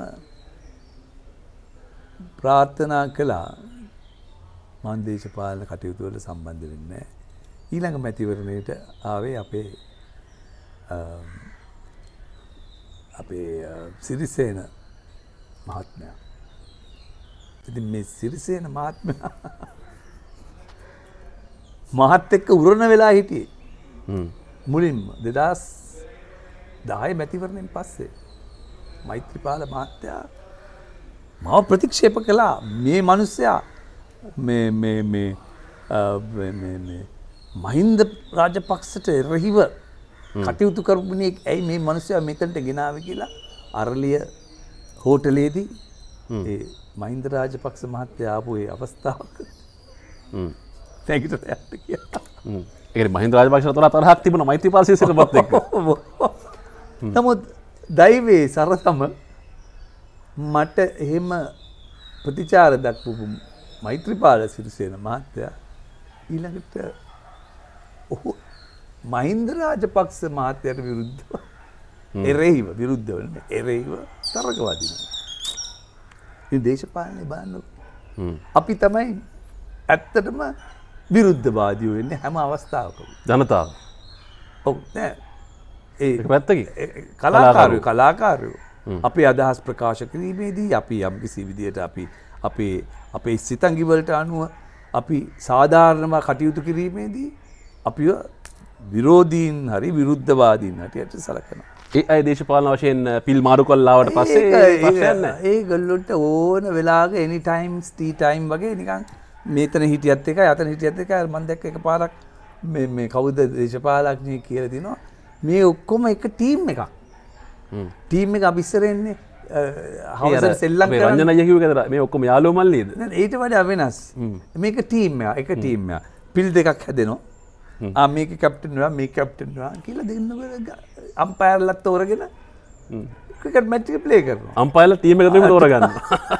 ප්‍රාර්ථනා කළා මම දේශපාලන කටයුතු වල සම්බන්ධ වෙන්නේ නැහැ. ඊළඟ මැතිවරණයට ආවේ අපේ අපේ සිරිසේන මහත්මයා. ඉතින් මේ සිරිසේන මහත්මයා මහත් එක්ක උරණ වෙලා හිටියේ. හ්ම්. මුලින්ම දෙදාස් දහය මැතිවරණයෙන් පස්සේ මෛත්‍රීපාල මහත්තයා මාව ප්‍රතික්ෂේප කළා. මේ මිනිස්සයා මේ මේ මේ මේ මේ මහින්ද රාජපක්ෂට එරෙහිව කටයුතු කරපුනේ ඇයි මේ මිනිස්සයා මෙතනට ගෙනාවේ කියලා අරලිය හෝටලේදී ඒ මහින්ද රාජපක්ෂ මහත්තයා ආපු ඒ අවස්ථාවක හ්ම් නැගිටලා යන්න කියලා. හ්ම්. ඒ කියන්නේ මහින්ද රාජපක්ෂට තොර තරහක් තිබුණා මෛත්‍රීපාල සිරිසේනපත් එක්ක. නමුත් දෛවයේ සරසම මට එහෙම ප්‍රතිචාර දක්වපු මෛත්‍රීපාල සිරිසේන මහත්තයා ඊළඟට ඔහු මහින්ද රාජපක්ෂ මහත්තයාට විරුද්ධව එරෙහිව විරුද්ධව නෙමෙයි එරෙහිව තරක වදිනවා. ඉතින් දේශපාලනේ බලන්න අපි තමයි ඇත්තටම විරුද්ධවාදීෝ වෙන්නේ හැම අවස්ථාවකම. ජනතාව. ඔව් නෑ. ඒ පැත්තකින් කලාකාරයෝ කලාකාරයෝ අපේ අදහස් ප්‍රකාශ කිරීමේදී අපි යම් කිසි විදියට අපි අපේ අපේ සිතංගි වලට අනුව අපි සාධාරණව කටයුතු කිරීමේදී අපිව විරෝධීන් හරි විරුද්ධවාදීන් හැටියට සලකනවා. ඒ අය දේශපාලන වශයෙන් පිල් මාරු කළාට පස්සේ ප්‍රශ්නයක් නැහැ. ඒගොල්ලොන්ට ඕන වෙලාවක එනි ටයිම්ස් ටී ටයිම් වගේ නිකන් මේතන හිටියත් එකයි අතන හිටියත් එකයි මම දැක්ක එකපාරක් මේ මේ කවුද දේශපාලඥයෙක් කියලා දිනවා මේ ඔක්කොම එක ටීම් එකක්. හ්ම්. ටීම් එක අපි ඉස්සර එන්නේ හවසට සෙල්ලම් කරන්නේ. රංජන අයියා කිව්ව කතර මේ ඔක්කොම යාළුවෝ මල්ලියද? නෑ ඊට වඩා වෙනස්. මේක ටීම් එක එක ටීම් එක. පිල් දෙකක් හැදෙනවා. ආ මේක කැප්ටන් වෙනවා මේක කැප්ටන් වෙනවා කියලා දෙන්නම අම්පයර්ලත් තෝරගෙන ක්‍රිකට් මැච් එක ප්ලේ කරනවා. අම්පයර්ලා ටීම් එක දෙකම තෝරගන්නවා.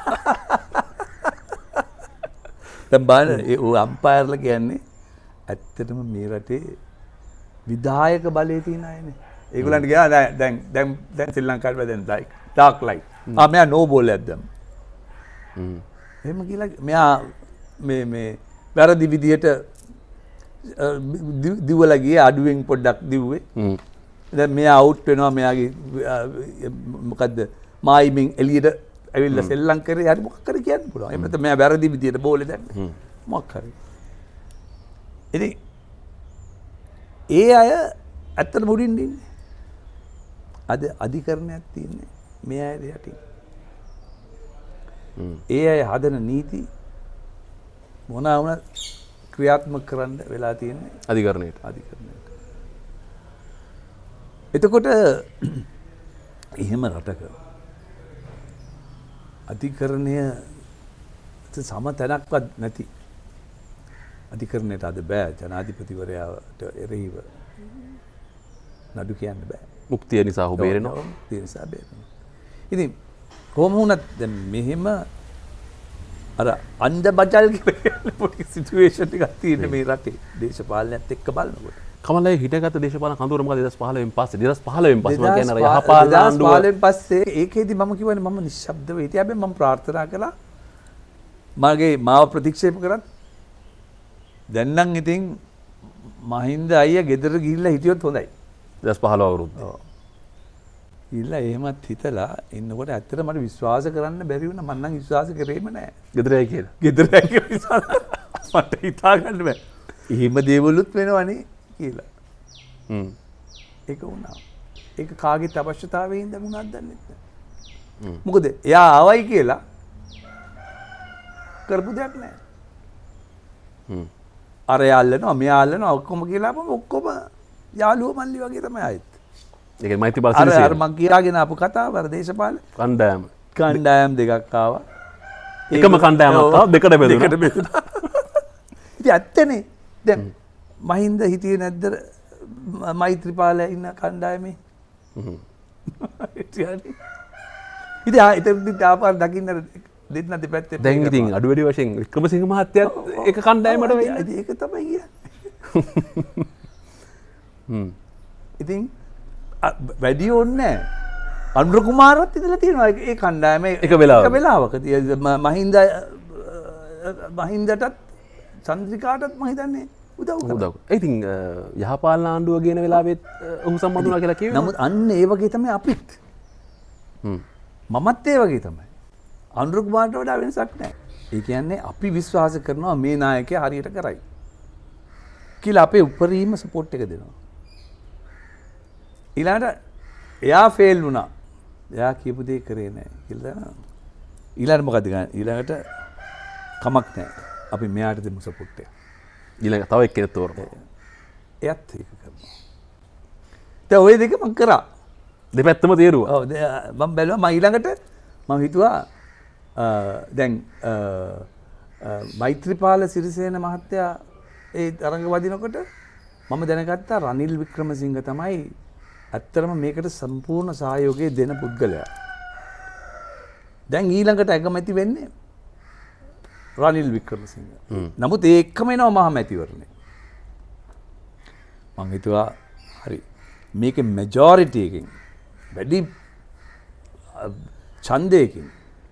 දැන් බලන්න ඒ අම්පයර්ලා කියන්නේ ඇත්තටම මේ රටේ විධායක බලය තියෙන අයනේ. ඒගොල්ලන්ට ගියා දැන් දැන් දැන් දැන් ශ්‍රී ලංකාවේ දැන් ලයික් ඩාර්ක් ලයිට්. ආ මෙයා නෝ බෝල් එකක් දැම්ම. හ්ම්. එහෙම කියලා මෙයා මේ මේ වැරදි විදියට දිවලා ගියේ අඩුවෙන් පොඩ්ඩක් දිව්වේ. හ්ම්. දැන් මෙයා අවුට් වෙනවා මෙයාගේ මොකද්ද මායිමින් එළියට ඇවිල්ලා සෙල්ලම් කරේ හරි මොකක් හරි කියන්න පුළුවන්. එහෙම නැත්නම් මෙයා වැරදි විදියට බෝලේ දැම්මේ. හ්ම්. මොකක් හරි. ඉතින් ඒ අය ඇත්තට මුඩින් ඉන්නේ. අද අධිකරණයක් තියෙන්නේ මේ අය යටින්. ඒ අය හදන නීති මොනවා වුණත් ක්‍රියාත්මක කරන්න වෙලා තියෙන්නේ අධිකරණයට. අධිකරණයට. එතකොට එහෙම රටක අධිකරණය සම තැනක්වත් නැති අධිකරණයට අද බෑ ජනාධිපතිවරයාට එරෙහිව නඩු කියන්න බෑ. මුක්තිය නිසා ඔහු බේරෙනවා. මුක්තිය නිසා බේරෙනවා. ඉතින් කොහොම වුණත් දැන් මෙහෙම අර අන්ධ බජල් කියලා පොඩි සිටුේෂන් එකක් තියෙන මේ රටේ දේශපාලනයත් එක්ක බලනකොට. කමලයි හිටගත්ත දේශපාලන කඳවුර මොකද දෙදාස් පහළොවෙන් පස්සේ දෙදාස් පහළොවෙන් පස්සේ මම කියන්නේ අර යහපාලන ආණ්ඩුව දෙදාස් පහළොවෙන් පස්සේ ඒකෙදි මම කියවනේ මම නිශ්ශබ්දව හිටියා. හැබැයි මම ප්‍රාර්ථනා කළා මගේ මාව ප්‍රතික්ෂේප කරත් දැන් නම් ඉතින් මහින්ද අයියා ගෙදර ගිහිල්ලා හිටියොත් හොඳයි. දෙදාස් පහළොව අවුරුද්දේ. ඔව්. ඉල්ල එහෙමත් හිතලා ඉන්නකොට ඇත්තට මට විශ්වාස කරන්න බැරි වුණා. මම නම් විශ්වාස කරේම නැහැ. ගෙදරයි කියලා. ගෙදරයි කියලා විශ්වාස මට හිතා ගන්න බෑ. එහෙම දේවලුත් වෙනවනේ කියලා. හ්ම්. ඒක වුණා. ඒක කාගේත් අවශ්‍යතාවයෙන් ඉඳන් වුණාද දන්නේ නැහැ. මොකද එයා ආවයි කියලා කරපු දෙයක් නැහැ. හ්ම්. අර යාල්ලනවා මෙයා යාල්ලනවා ඔක්කොම කියලා අපම ඔක්කොම යාළුවෝ මල්ලි වගේ තමයි ආයෙත්. ඒක මෛත්‍රීපාල අර සිරිසේන. අර මං කියාගෙන ආපු කතාව අර දේශපාලන කණ්ඩායම. කණ්ඩායම් දෙකක් ආවා. එකම කණ්ඩායමක් ආවා දෙකට බෙදුණා. දෙකට බෙදුණා. ඉතින් ඇත්තනේ දැන් මහින්ද හිටියේ නැද්ද මෛත්‍රීපාල ඉන්න කණ්ඩායමේ? හ්ම්. ඉතින් ආ ඉතින් ආපාර දකින්න දෙන්න දෙපැත්තේ දැන් ඉතින් අඩු වැඩි වශයෙන් වික්‍රමසිංහ මහත්තයත් ඒක කණ්ඩායමට වෙන්නේ. ඉතින් ඒක තමයි කියන්නේ. හ්ම්. ඉතින් වැඩි ඕනේ අනුර කුමාරත් ඉඳලා තියෙනවා ඒ කණ්ඩායමේ එක වෙලාවක. එක වෙලාවක මහින්ද මහින්දටත් චන්ද්‍රිකාටත් මම හිතන්නේ උදව් කරා. උදව්. ඒ ඉතින් යහපාලන ආණ්ඩුව ගේන වෙලාවෙත් ඔහු සම්බන්ධ වුණා කියලා කියනවා. නමුත් අන්න ඒ වගේ තමයි අපිත්. හ්ම්. මමත් ඒ වගේ තමයි. අනුර කුමාරට වඩා වෙනසක් නැහැ. ඒ කියන්නේ අපි විශ්වාස කරනවා මේ නායකයා හරියට කරයි කියලා අපේ උපරිම සපෝට් එක දෙනවා. ඊළඟට එයා ෆේල් වුණා. එයා කියපු දේ කරේ නැහැ කියලා. ඊළඟට මොකද ගන්නේ? ඊළඟට කමක් නැහැ. අපි මෙයාට දෙමු සපෝට් එක. ඊළඟ තව එක්කෙනෙක් තෝරනවා. එයත් ඒක කරනවා. දැන් ওই දෙක මම කරා. දෙපැත්තම තේරුවා. ඔව් මම බැලුවා මම ඊළඟට මම හිතුවා දැන් මෛත්‍රීපාල සිරිසේන මහත්තයා ඒ තරඟ වදිනකොට මම දැනගත්තා රනිල් වික්‍රමසිංහ තමයි ඇත්තටම මේකට සම්පූර්ණ සහයෝගය දෙන පුද්ගලයා. දැන් ඊළඟට අගමැති වෙන්නේ රනිල් වික්‍රමසිංහ. නමුත් ඒ එක්කම එනවා මහ මැතිවරණය. මං හිතුවා හරි මේකේ මෙජොරිටි එකකින් වැඩි ඡන්දයකින්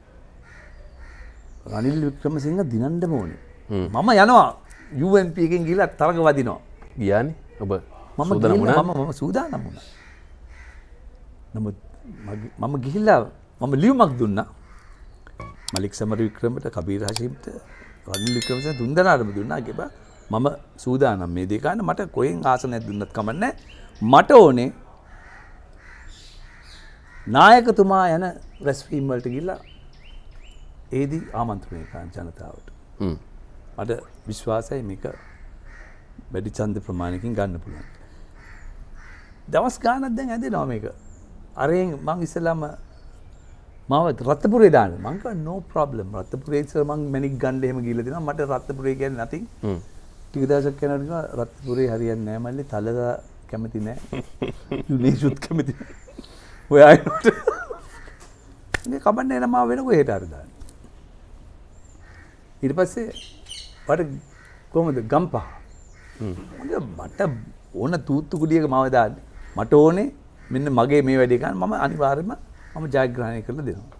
රනිල් වික්‍රමසිංහ දිනන්නම ඕනේ. මම යනවා යූ එන් පී එකෙන් ගිහලා තරඟ වදිනවා. ගියානේ ඔබ මම සූදානම් වුණා. මම මම සූදානම් වුණා. නමුත් මම ගිහිල්ලා මම ලියුමක් දුන්නා. මලික් සමර වික්‍රමට කබීර් හෂීම්ට රනිල් වික්‍රමසිංහ තුන්දෙනාටම දුන්නා කිව්වා මම සූදානම් මේ දෙක ගන්න මට කොහෙන් ආසනයක් දුන්නත් කමන්නේ මට ඕනේ නායකතුමා යන රැස්වීම් වලට ගිහිල්ලා ඒදී ආමන්ත්‍රණය කරන ජනතාවට. හ්ම්. මට විශ්වාසයි මේක වැඩි ඡන්ද ප්‍රමාණයකින් ගන්න පුළුවන්. දවස් ගානක් දැන් ඇදෙනවා මේක. අරෙන් මං ඉස්සලාම මාව රත්නපුරේ දාන්න. මං කිව්වා no problem. රත්නපුරේ ඉස්සර මං මැනික් ගන්න එහෙම ගිහලා දෙනවා. මට රත්නපුරේ කියන්නේ nothing. හ්ම්. ටික දවසක් යනකොට කිව්වා රත්නපුරේ හරියන්නේ නැහැ මල්ලි. තලගා කැමති නැහැ. යුනේෂුත් කැමති නැහැ. ඔය අයනට මේ කමන්නේ නම වෙන කොහෙට හරි දාන්න. ඊට පස්සේ මට කොහොමද ගම්පහ. හ්ම්. මට ඕන තූත්තු කුඩියක මාව දාන්න. මට ඕනේ මෙන්න මගේ මේ වැඩේ ගන්න මම අනිවාර්යයෙන්ම මම ජයග්‍රහණය කරලා දෙනවා.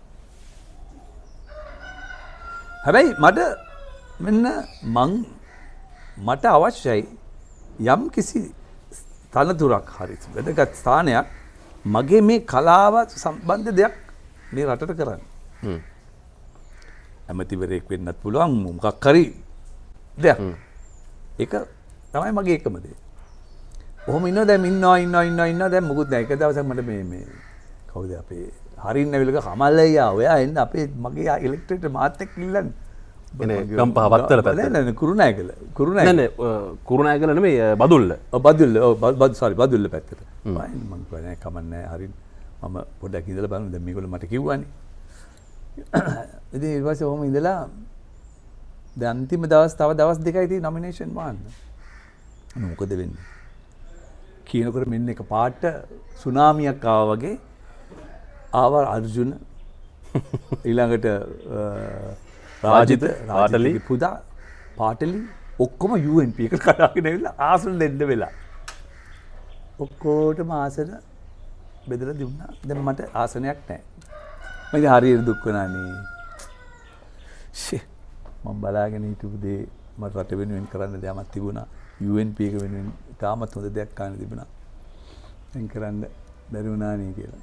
හැබැයි මට මෙන්න මං මට අවශ්‍යයි යම් කිසි තනතුරක් හරි වැදගත් ස්ථානයක් මගේ මේ කලාව සම්බන්ධ දෙයක් මේ රටට කරන්න. හ්ම්. ඇමතිවරයෙක් වෙන්නත් පුළුවන් මොකක් හරි දෙයක්. ඒක තමයි මගේ එකම දේ. ඔහොම ඉන්නවා දැන් ඉන්නවා ඉන්නවා ඉන්නවා ඉන්නවා දැන් මොකුත් නැහැ. එක දවසක් මට මේ මේ කවුද අපේ හරින්න ඇවිල්ලා කමල්ලయ్యා ඔයා එන්න අපේ මගේ ඉලෙක්ට්‍රේට මාත් එක්ක ඉල්ලන්නේ. එනේ ගම්පහ වත්තල පැත්තට. නෑ නෑ කුරුණෑගල කුරුණෑගල. නෑ නෑ කුරුණෑගල නෙමෙයි බදුල්ල. ඔව් බදුල්ල ඔව් බදු සෝරි බදුල්ල පැත්තට. මම මං කිව්වා නෑ කමන්නේ හරි මම පොඩ්ඩක් ඉඳලා බලමු දැන් මේගොල්ලෝ මට කිව්වනේ. ඉතින් ඊට පස්සේ ඔහොම ඉඳලා දැන් අන්තිම දවස් තව දවස් දෙකයි තියෙන නොමිනේෂන් වහන්න. මොකද වෙන්නේ? කියනකොට මෙන්න එක පාට සුනාමියක් ආවා වගේ ආවා අර්ජුන ඊළඟට රාජිත පාටලි පුදා පාටලි ඔක්කොම යූ එන් පී එකට කඩාගෙන ඇවිල්ලා ආසන දෙන්න වෙලා ඔක්කොටම ආසන බෙදලා දුන්නා. දැන් මට ආසනයක් නැහැ. මම හරියට දුක් වුණානේ. ෂේ මම බලාගෙන හිටපු දේ මට රට වෙනුවෙන් කරන්න දෙයක් තිබුණා. යූ එන් පී එක වෙනුවෙන් තාමත් හොඳ දෙයක් කරන්න තිබුණා. දැන් කරන්න බැරි වුණා නේ කියලා.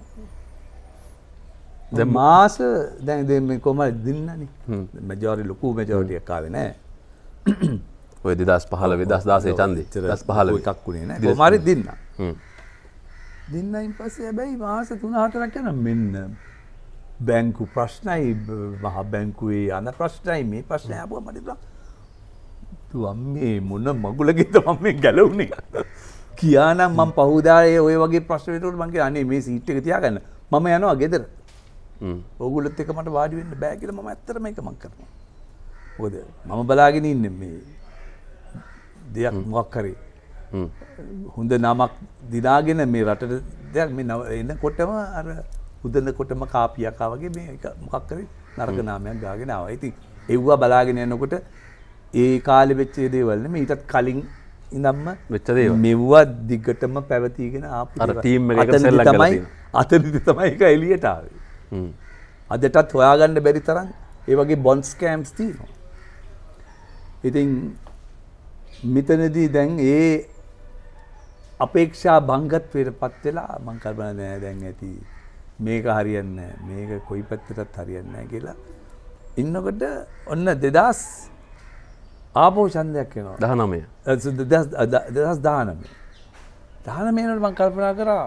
දැන් මාස දැන් දැන් මේ කොහමද දින්නනේ. මෙජොරිටි ලොකු මෙජොරිටි එකක් ආවේ නැහැ. ඔය දෙදහස් පහළොව දෙදහස් දාසය ඡන්දේ දෙදහස් පහළොව එකක් උනේ නැහැ. කොහොම හරි දින්නා. හ්ම්. දින්නයින් පස්සේ හැබැයි මාස තුන හතරක් යන මෙන්න බැංකු ප්‍රශ්නයි මහ බැංකුවේ යන ප්‍රශ්නයි මේ ප්‍රශ්නය ආපුවා මට ඉතින් තුම් මේ මොන මගුලකේද මම මේ ගැලවුනේ කියානම් මම පහුදායේ ඔය වගේ ප්‍රශ්න විතර මම කිය අනේ මේ සීට් එක තියාගන්න මම යනවා ගෙදර. හ්ම්. ඕගොල්ලොත් එක්ක මට වාඩි වෙන්න බෑ කියලා මම ඇත්තටම ඒක මම කරනවා. මොකද මම බලාගෙන ඉන්නේ මේ දෙයක් මොකක් කරේ හොඳ නමක් දිනාගෙන මේ රටට දෙයක් මේ එනකොටම අර උදනකොටම කාපියකා වගේ මේ මොකක් කරේ නරක නාමයක් ගාගෙන ආවා. ඉතින් එව්වා බලාගෙන යනකොට ඒ කාලෙ වෙච්ච දේවල් නෙමෙයි ඊටත් කලින් ඉඳන්ම වෙච්ච දේවල් මෙව්වා දිගටම පැවතීගෙන ආපු අර ටීම් එකක සෙල්ලම් කරලා තියෙනවා. අතනදි තමයි ඒක එළියට ආවේ. හ්ම්. අදටත් හොයාගන්න බැරි තරම් ඒ වගේ බොන්ඩ් ස්කෑම්ස් තියෙනවා. ඉතින් මෙතනදී දැන් ඒ අපේක්ෂා භංගත්වයට පත් වෙලා මම කල්පනා නෑ දැන් ඇති මේක හරියන්නේ නෑ මේක කොයි පැත්තටත් හරියන්නේ නෑ කියලා ඉන්නකොට ඔන්න දෙදහස් ආපහු ඡන්දයක් එනවා දහනවය දෙදහස් දහනවය දහනවය වල මම කල්පනා කරා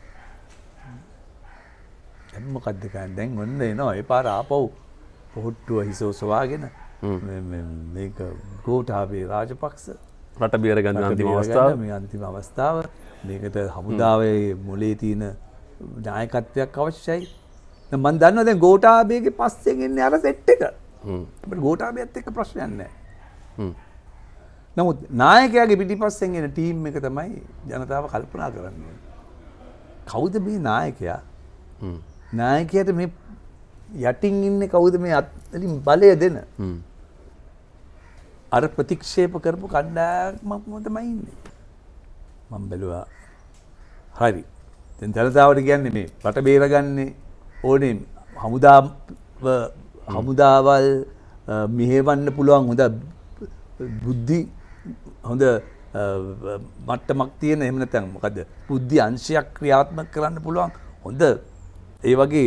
දැන් මොකද්ද කියන්නේ දැන් ඔන්න එනවා ඒ පාර ආපහු පොහොට්ටුව හිසෝසවාගෙන මේක ගෝඨාභය රාජපක්ෂ රට බේර ගන්න අන්තිම අවස්ථාව මේ අන්තිම අවස්ථාව මේකට හමුදාවේ මොලේ තියෙන නායකත්වයක් අවශ්‍යයි. මම දන්නවා දැන් ගෝඨාභයගේ පස්සෙන් එන්නේ අර සෙට් එක. හ්ම්. අපිට ගෝඨාභයත් එක්ක ප්‍රශ්නයක් නැහැ. හ්ම්. නමුත් නායකයාගේ පිටිපස්සෙන් එන ටීම් එක තමයි ජනතාව කල්පනා කරන්නේ. කවුද මේ නායකයා? හ්ම්. නායකයාට මේ යටින් ඉන්නේ කවුද මේ අතලින් බලය දෙන? හ්ම්. අර ප්‍රතික්ෂේප කරපු කණ්ඩායමක් තමයි ඉන්නේ. මම බැලුවා. හරි. දැන් ජනතාවට කියන්නේ මේ රට බේරගන්නේ ඕනේ හමුදාව හමුදාවල් මෙහෙවන්න පුළුවන් හොඳ බුද්ධි හොඳ මට්ටමක් තියෙන එහෙම නැත්නම් මොකද්ද බුද්ධි අංශයක් ක්‍රියාත්මක කරන්න පුළුවන් හොඳ ඒ වගේ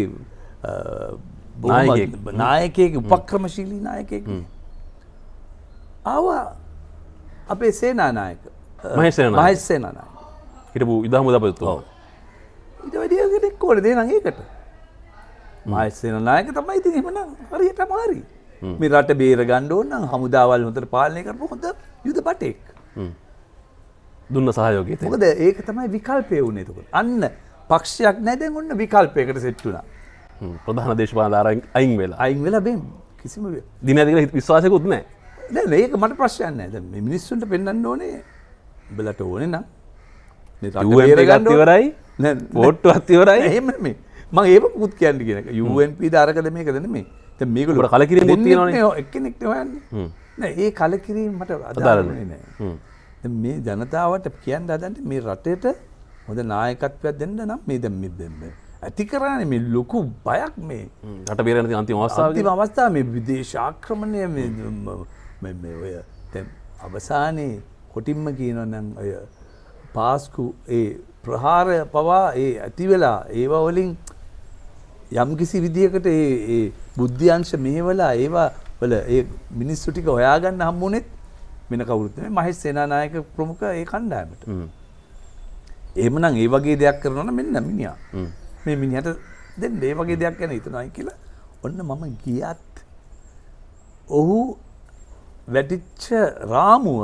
නායකයෙක් උපක්‍රමශීලී නායකයෙක් ආවා අපේ සේනානායක මහේෂ් සේනානායක මහේෂ් සේනානායක හිටපු යුද හමුදාපතිතුමා. ඊට වැඩි කෙනෙක් ඕනේ දෙනන් ඒකට. මහේෂ් සේනානායක තමයි ඉතින් එහෙමනම් හරියටම හරි. මේ රට බේර ගන්න ඕන නම් හමුදාවල් හොඳට පාලනය කරපු හොඳ යුද බටෙක්. දුන්න සහයෝගය. මොකද ඒක තමයි විකල්පය උනේ එතකොට. අන්න පක්ෂයක් නැහැ දැන් ඔන්න විකල්පයකට සෙට් වුණා. ප්‍රධාන දේශපාලන අයින් වෙලා. අයින් වෙලා බෙන් කිසිම දින ඇති කියලා විශ්වාසයකුත් නැහැ. නෑ ඒක මට ප්‍රශ්නයක් නෑ. දැන් මේ මිනිස්සුන්ට පෙන්වන්න ඕනේ උඹලට ඕනේ නම් මේ රට බේර ගන්න ඉවරයි. නෑ වෝට්ටුවත් ඉවරයි. එහෙම නෙමෙයි. මම ඒක පුත් කියන්නේ කියන එක. යූ එන් පී දාරකද මේකද නෙමෙයි. දැන් මේගොල්ලෝ කලකිරීමක් තියෙනවනේ. එක්කෙනෙක් හොයන්නේ. නෑ ඒ කලකිරීම මට අදාළනේ නෑ. දැන් මේ ජනතාවට කියන්න හදන්නේ මේ රටේට හොඳ නායකත්වයක් දෙන්න නම් මේ දැන් මේ ඇති කරන්නේ මේ ලොකු බයක් මේ රට බේරගෙන තියෙන අන්තිම අවස්ථාවේ අන්තිම අවස්ථාවේ මේ විදේශ ආක්‍රමණය මේ මේ ඔය දැන් අවසානයේ කොටින්ම කියනවා නම් ඔය පාස්කු ඒ ප්‍රහාර පවා ඒ ඇති වෙලා ඒවා වලින් යම්කිසි විදියකට ඒ ඒ බුද්ධි අංශ මෙහෙवला ඒවා වල ඒ මිනිස්සු ටික හොයාගන්න හම්බුනේත් වෙන කවුරුත් නෙමෙයි මහේෂ් සේනානායක ප්‍රමුඛ ඒ කණ්ඩායමට. එහෙමනම් ඒ වගේ දෙයක් කරනවා නම් මෙන්න මිනිහා. මේ මිනිහට දෙන්න ඒ වගේ දෙයක් ගැන හිතනවායි කියලා ඔන්න මම ගියත් ඔහු වැටිච්ච රාමුව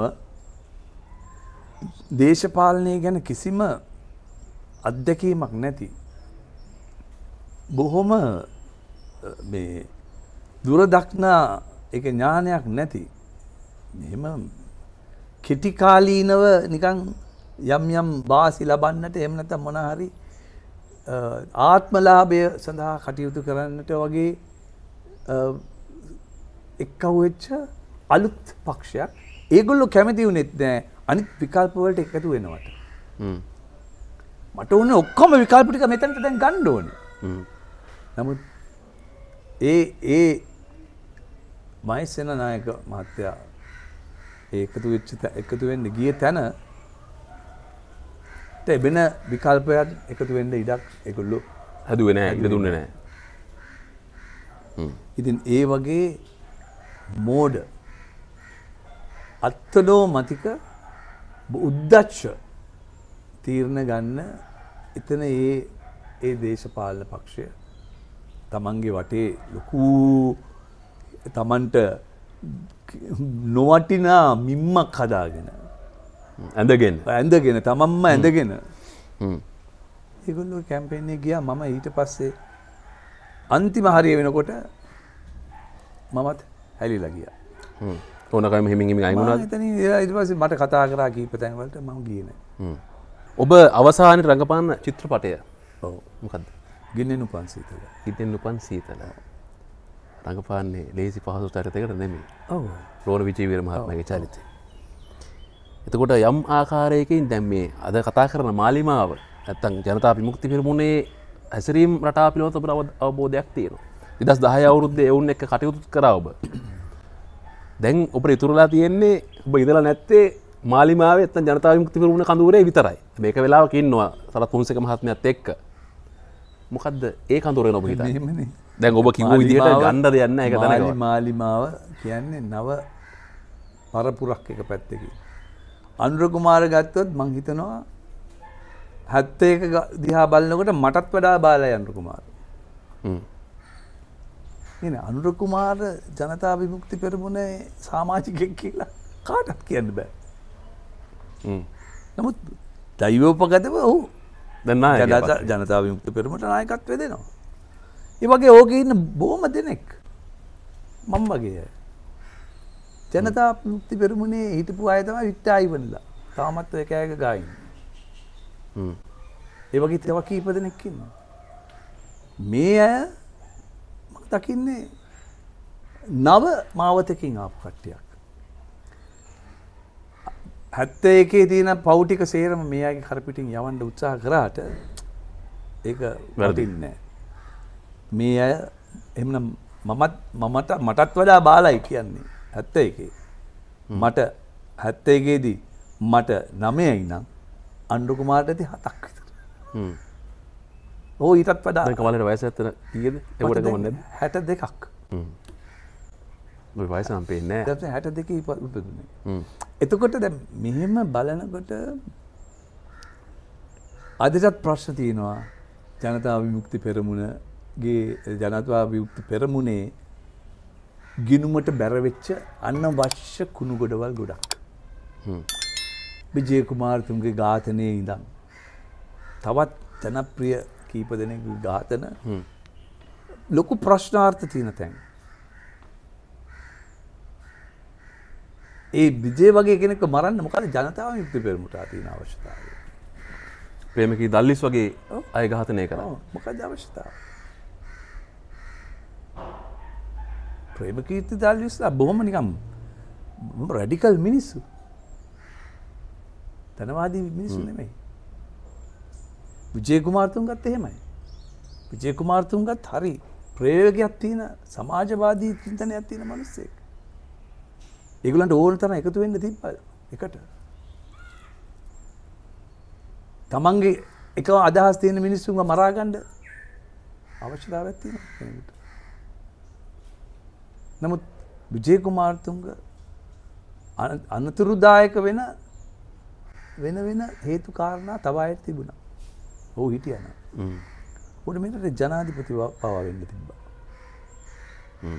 දේශපාලනය ගැන කිසිම අත්දැකීමක් නැති බොහොම මේ දුරදක්න එක ඥානයක් නැති මෙහෙම කෙටි කාලීනව නිකන් යම් යම් වාසි ලබන්නට එහෙම නැත්නම් මොන හරි ආත්මලාභය සඳහා කටයුතු කරන්නට වගේ එක්කව වෙච්ච අලුත් පක්ෂයක්. ඒගොල්ලෝ කැමති වුණෙත් නෑ අනිත් විකල්ප වලට එකතු වෙනවට. මට ඕනේ ඔක්කොම විකල්ප ටික මෙතනට දැන් ගන්න ඕනේ. නමුත් ඒ ඒ මහේෂ් සේනානායක මහත්තයා ඒකතු වෙච්ච එකතු වෙන්න ගිය තැන එබෙන විකල්පයක් එකතු වෙන්න ඉඩක් ඒගොල්ලෝ හැදුවේ නැහැ ඉඩ දුන්නේ නැහැ. ඉතින් ඒ වගේ මෝඩ අත්තනෝ මතික උද්දච්ච තීරණ ගන්න එතන ඒ ඒ දේශපාලන පක්ෂය තමන්ගේ වටේ ලොකු තමන්ට නොවටිනා මිම්මක් හදාගෙන ඇඳගෙන ඇඳගෙන තමන්ම ඇඳගෙන ඒගොල්ලෝ කැම්පේන් එකේ ගියා. මම ඊට පස්සේ අන්තිම හරිය වෙනකොට මමත් හැලිලා ගියා. හ්ම් ඕනකම හිමින් හිමින් අයින් වුණාද? මම එතනින් ඊට පස්සේ මට කතා කරා කීප තැන් වලට මම ගියේ නැහැ. හ්ම් ඔබ අවසානයේ රංගපාන චිත්‍රපටය ඔව් මොකද්ද? ගින්නෙනු පන්සීතල. ගින්නෙනු පන්සීතල. රංගපාන්නේ ලේසි පහසු චරිතයකට නෙමෙයි. ඔව්. රෝණ විජේවීර මහත්මයාගේ චරිතය. එතකොට යම් ආකාරයකින් දැන් මේ අද කතා කරන මාලිමාව නැත්තම් ජනතා විමුක්ති පෙරමුණේ හැසිරීම් රටාව පිළිබඳව ඔබට අවබෝධයක් තියෙනවා. දෙදහස් දහය අවුරුද්දේ එවුන් එක්ක කටයුතු කරා ඔබ. දැන් ඔබට ඉතුරුලා තියෙන්නේ ඔබ ඉඳලා නැත්තේ මාලිමාවේ නැත්තම් ජනතා විමුක්ති පෙරමුණ කඳවුරේ විතරයි. මේක වෙලාවක ඉන්නවා සරත් පුන්සේක මහත්මයාත් එක්ක. මොකද්ද ඒ කඳවුරේන ඔබ හිතන්නේ? මෙහෙමනේ. දැන් ඔබ කිව්ව විදිහට ගන්න දෙයක් නැහැ ඒක දැනගන්න. මාලිමාව කියන්නේ නව පරපුරක් එක පැත්තකින්. අනුර කුමාර ගත්තොත් මං හිතනවා හැත්තෑ එක දිහා බලනකොට මටත් වඩා බාලයි අනුර කුමාර. හ්ම්. නේ අනුර කුමාර ජනතා විමුක්ති පෙරමුණේ සමාජිකයෙක් කියලා කාටවත් කියන්න බෑ. හ්ම්. නමුත් දෛවෝපගතව ඔහු දැන් නායකයෙක්. ජනතා විමුක්ති පෙරමුණට නායකත්වය දෙනවා. ඒ වගේ ඕකේ ඉන්න බොහොම දෙනෙක් මම වගේ අය. ජනතා විමුක්ති පෙරමුණේ හිටපු අය තමයි වික්ටර් අයිවන්ලා. තාමත් ඔය කෑග ගායින්. හ්ම්. ඒ වගේ තව කීප දෙනෙක් ඉන්නවා. මේ අය මම දකින්නේ නව මාවතකින් ආපු කට්ටියක්. හැත්තෑ එකේ තියෙන පව් ටික සේරම මේ අයගේ කරපිටින් යවන්න උත්සාහ කරාට ඒක වටින්නේ නැහැ. මේ අය එහෙනම් මමත් මමට මටත් වඩා බාලයි කියන්නේ හැත්තෑ එකේ. මට හැත්තෑ එකේදී මට නවයයි නම් අනුර කුමාරට ඇති හතක් විතර. හ්ම්. ඕ ඊටත් වඩා දැන් කවලට වයස ඇත්තන කීයද? ඒකට ගමන් නැද්ද? හැට දෙකක්. හ්ම්. ඔය වයස නම් පේන්නේ නැහැ. දැන් හැට දෙකේ ඉපදුනේ. හ්ම්. එතකොට දැන් මෙහෙම බලනකොට අදටත් ප්‍රශ්න තියෙනවා ජනතා විමුක්ති පෙරමුණගේ ජනතා විමුක්ති පෙරමුණේ ගිනුමට බැරවෙච්ච අනවශ්‍ය කුණු ගොඩවල් ගොඩක්. හ්ම්. විජය කුමාරතුංගගේ ඝාතනයේ ඉඳන් තවත් ජනප්‍රිය කීප දෙනෙකුගේ ඝාතන ලොකු ප්‍රශ්නාර්ථ තියෙන තැන්. ඒ විජය වගේ කෙනෙක්ව මරන්න මොකද ජනතා විමුක්ති පෙරමුණට තියෙන අවශ්‍යතාවය? ප්‍රේමකී දල්ලිස් වගේ අය ඝාතනය කරා. ඔව් මොකද අවශ්‍යතාවය? ප්‍රේමකීර්ති දල්ලිස්ලා බොහොම නිකම් රැඩිකල් මිනිස්සු. ධනවාදී මිනිස්සු නෙමෙයි. විජය කුමාරතුංගත් එහෙමයි. විජය කුමාරතුංගත් හරි ප්‍රයෝගයක් තියෙන සමාජවාදී චින්තනයක් තියෙන මිනිස්සෙක්. ඒගොල්ලන්ට ඕන තරම් එකතු වෙන්න තිබ්බා එකට. තමන්ගේ එක අදහස් තියෙන මිනිස්සුන්ව මරා ගන්න අවශ්‍යතාවයක් තියෙනවා කෙනෙකුට. නමුත් විජය කුමාරතුංග අනතුරුදායක වෙන වෙන වෙන හේතු කාරණා තව අයට තිබුණා. ඔව් හිටියා නේද? හ්ම්. උඩ මෙතන ජනාධිපති පවා වෙන්න තිබ්බා. හ්ම්.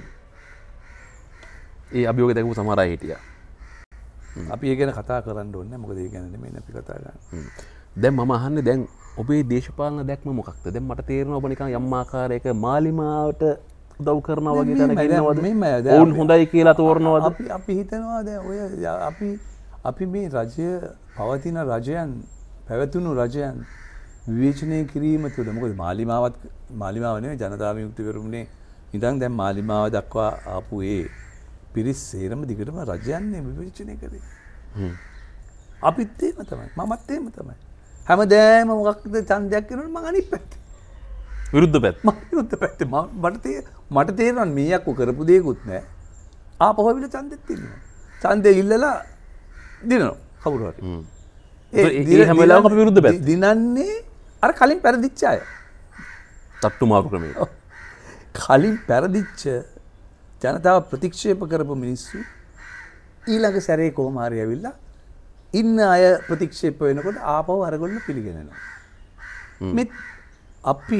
ඒ අභියෝග දැකපු සමහර අය හිටියා. අපි ඒ ගැන කතා කරන්න ඕනේ මොකද ඒ ගැන නෙමෙයි අපි කතා කරන්නේ. දැන් මම අහන්නේ දැන් ඔබේ දේශපාලන දැක්ම මොකක්ද? දැන් මට තේරෙනවා ඔබ නිකන් යම් ආකාරයක මාලිමාවට උදව් කරනවා වගේ තැනක ඉන්නවද? ඕන් හොඳයි කියලා තෝරනවද? අපි අපි හිතනවා දැන් ඔය අපි අපි මේ රජය පවතින රජයන් පැවතුණු රජයන් විවේචනය කිරීම තුළ මොකද මාලිමාවත් මාලිමාව නෙවෙයි ජනතා විමුක්ති පෙරමුණේ ඉඳන් දැන් මාලිමාව දක්වා ආපු ඒ පිරිස් සේරම දිගටම රජයන්නේ විවේචනය කරේ. හ්ම්. අපිත් එහෙම තමයි. මමත් එහෙම තමයි. හැමදාම මොකක්ද ඡන්දයක් කරනොත් මං අනිත් පැත්තේ. විරුද්ධ පැත්ත. මම විරුද්ධ පැත්තේ. මට තේ මට තේරෙනවා මීයක් කරපු දෙයක්වත් නැහැ. ආපහු ඇවිල්ලා ඡන්දෙත් ඉන්නවා. ඡන්දේ ඉල්ලලා දිනනවා කවුරු හරි. ඒ හැම වෙලාවකම අපි විරුද්ධ පැත්ත. දිනන්නේ අර කලින් පෙරදිච්ච අය. තට්ටු මාරු ක්‍රමයට. කලින් පෙරදිච්ච ජනතාව ප්‍රතික්ෂේප කරපු මිනිස්සු ඊළඟ සැරේ කොහොම හරි ඇවිල්ලා ඉන්න අය ප්‍රතික්ෂේප වෙනකොට ආපහු අරගොල්ලෝ පිළිගෙනෙනවා. මේ අපි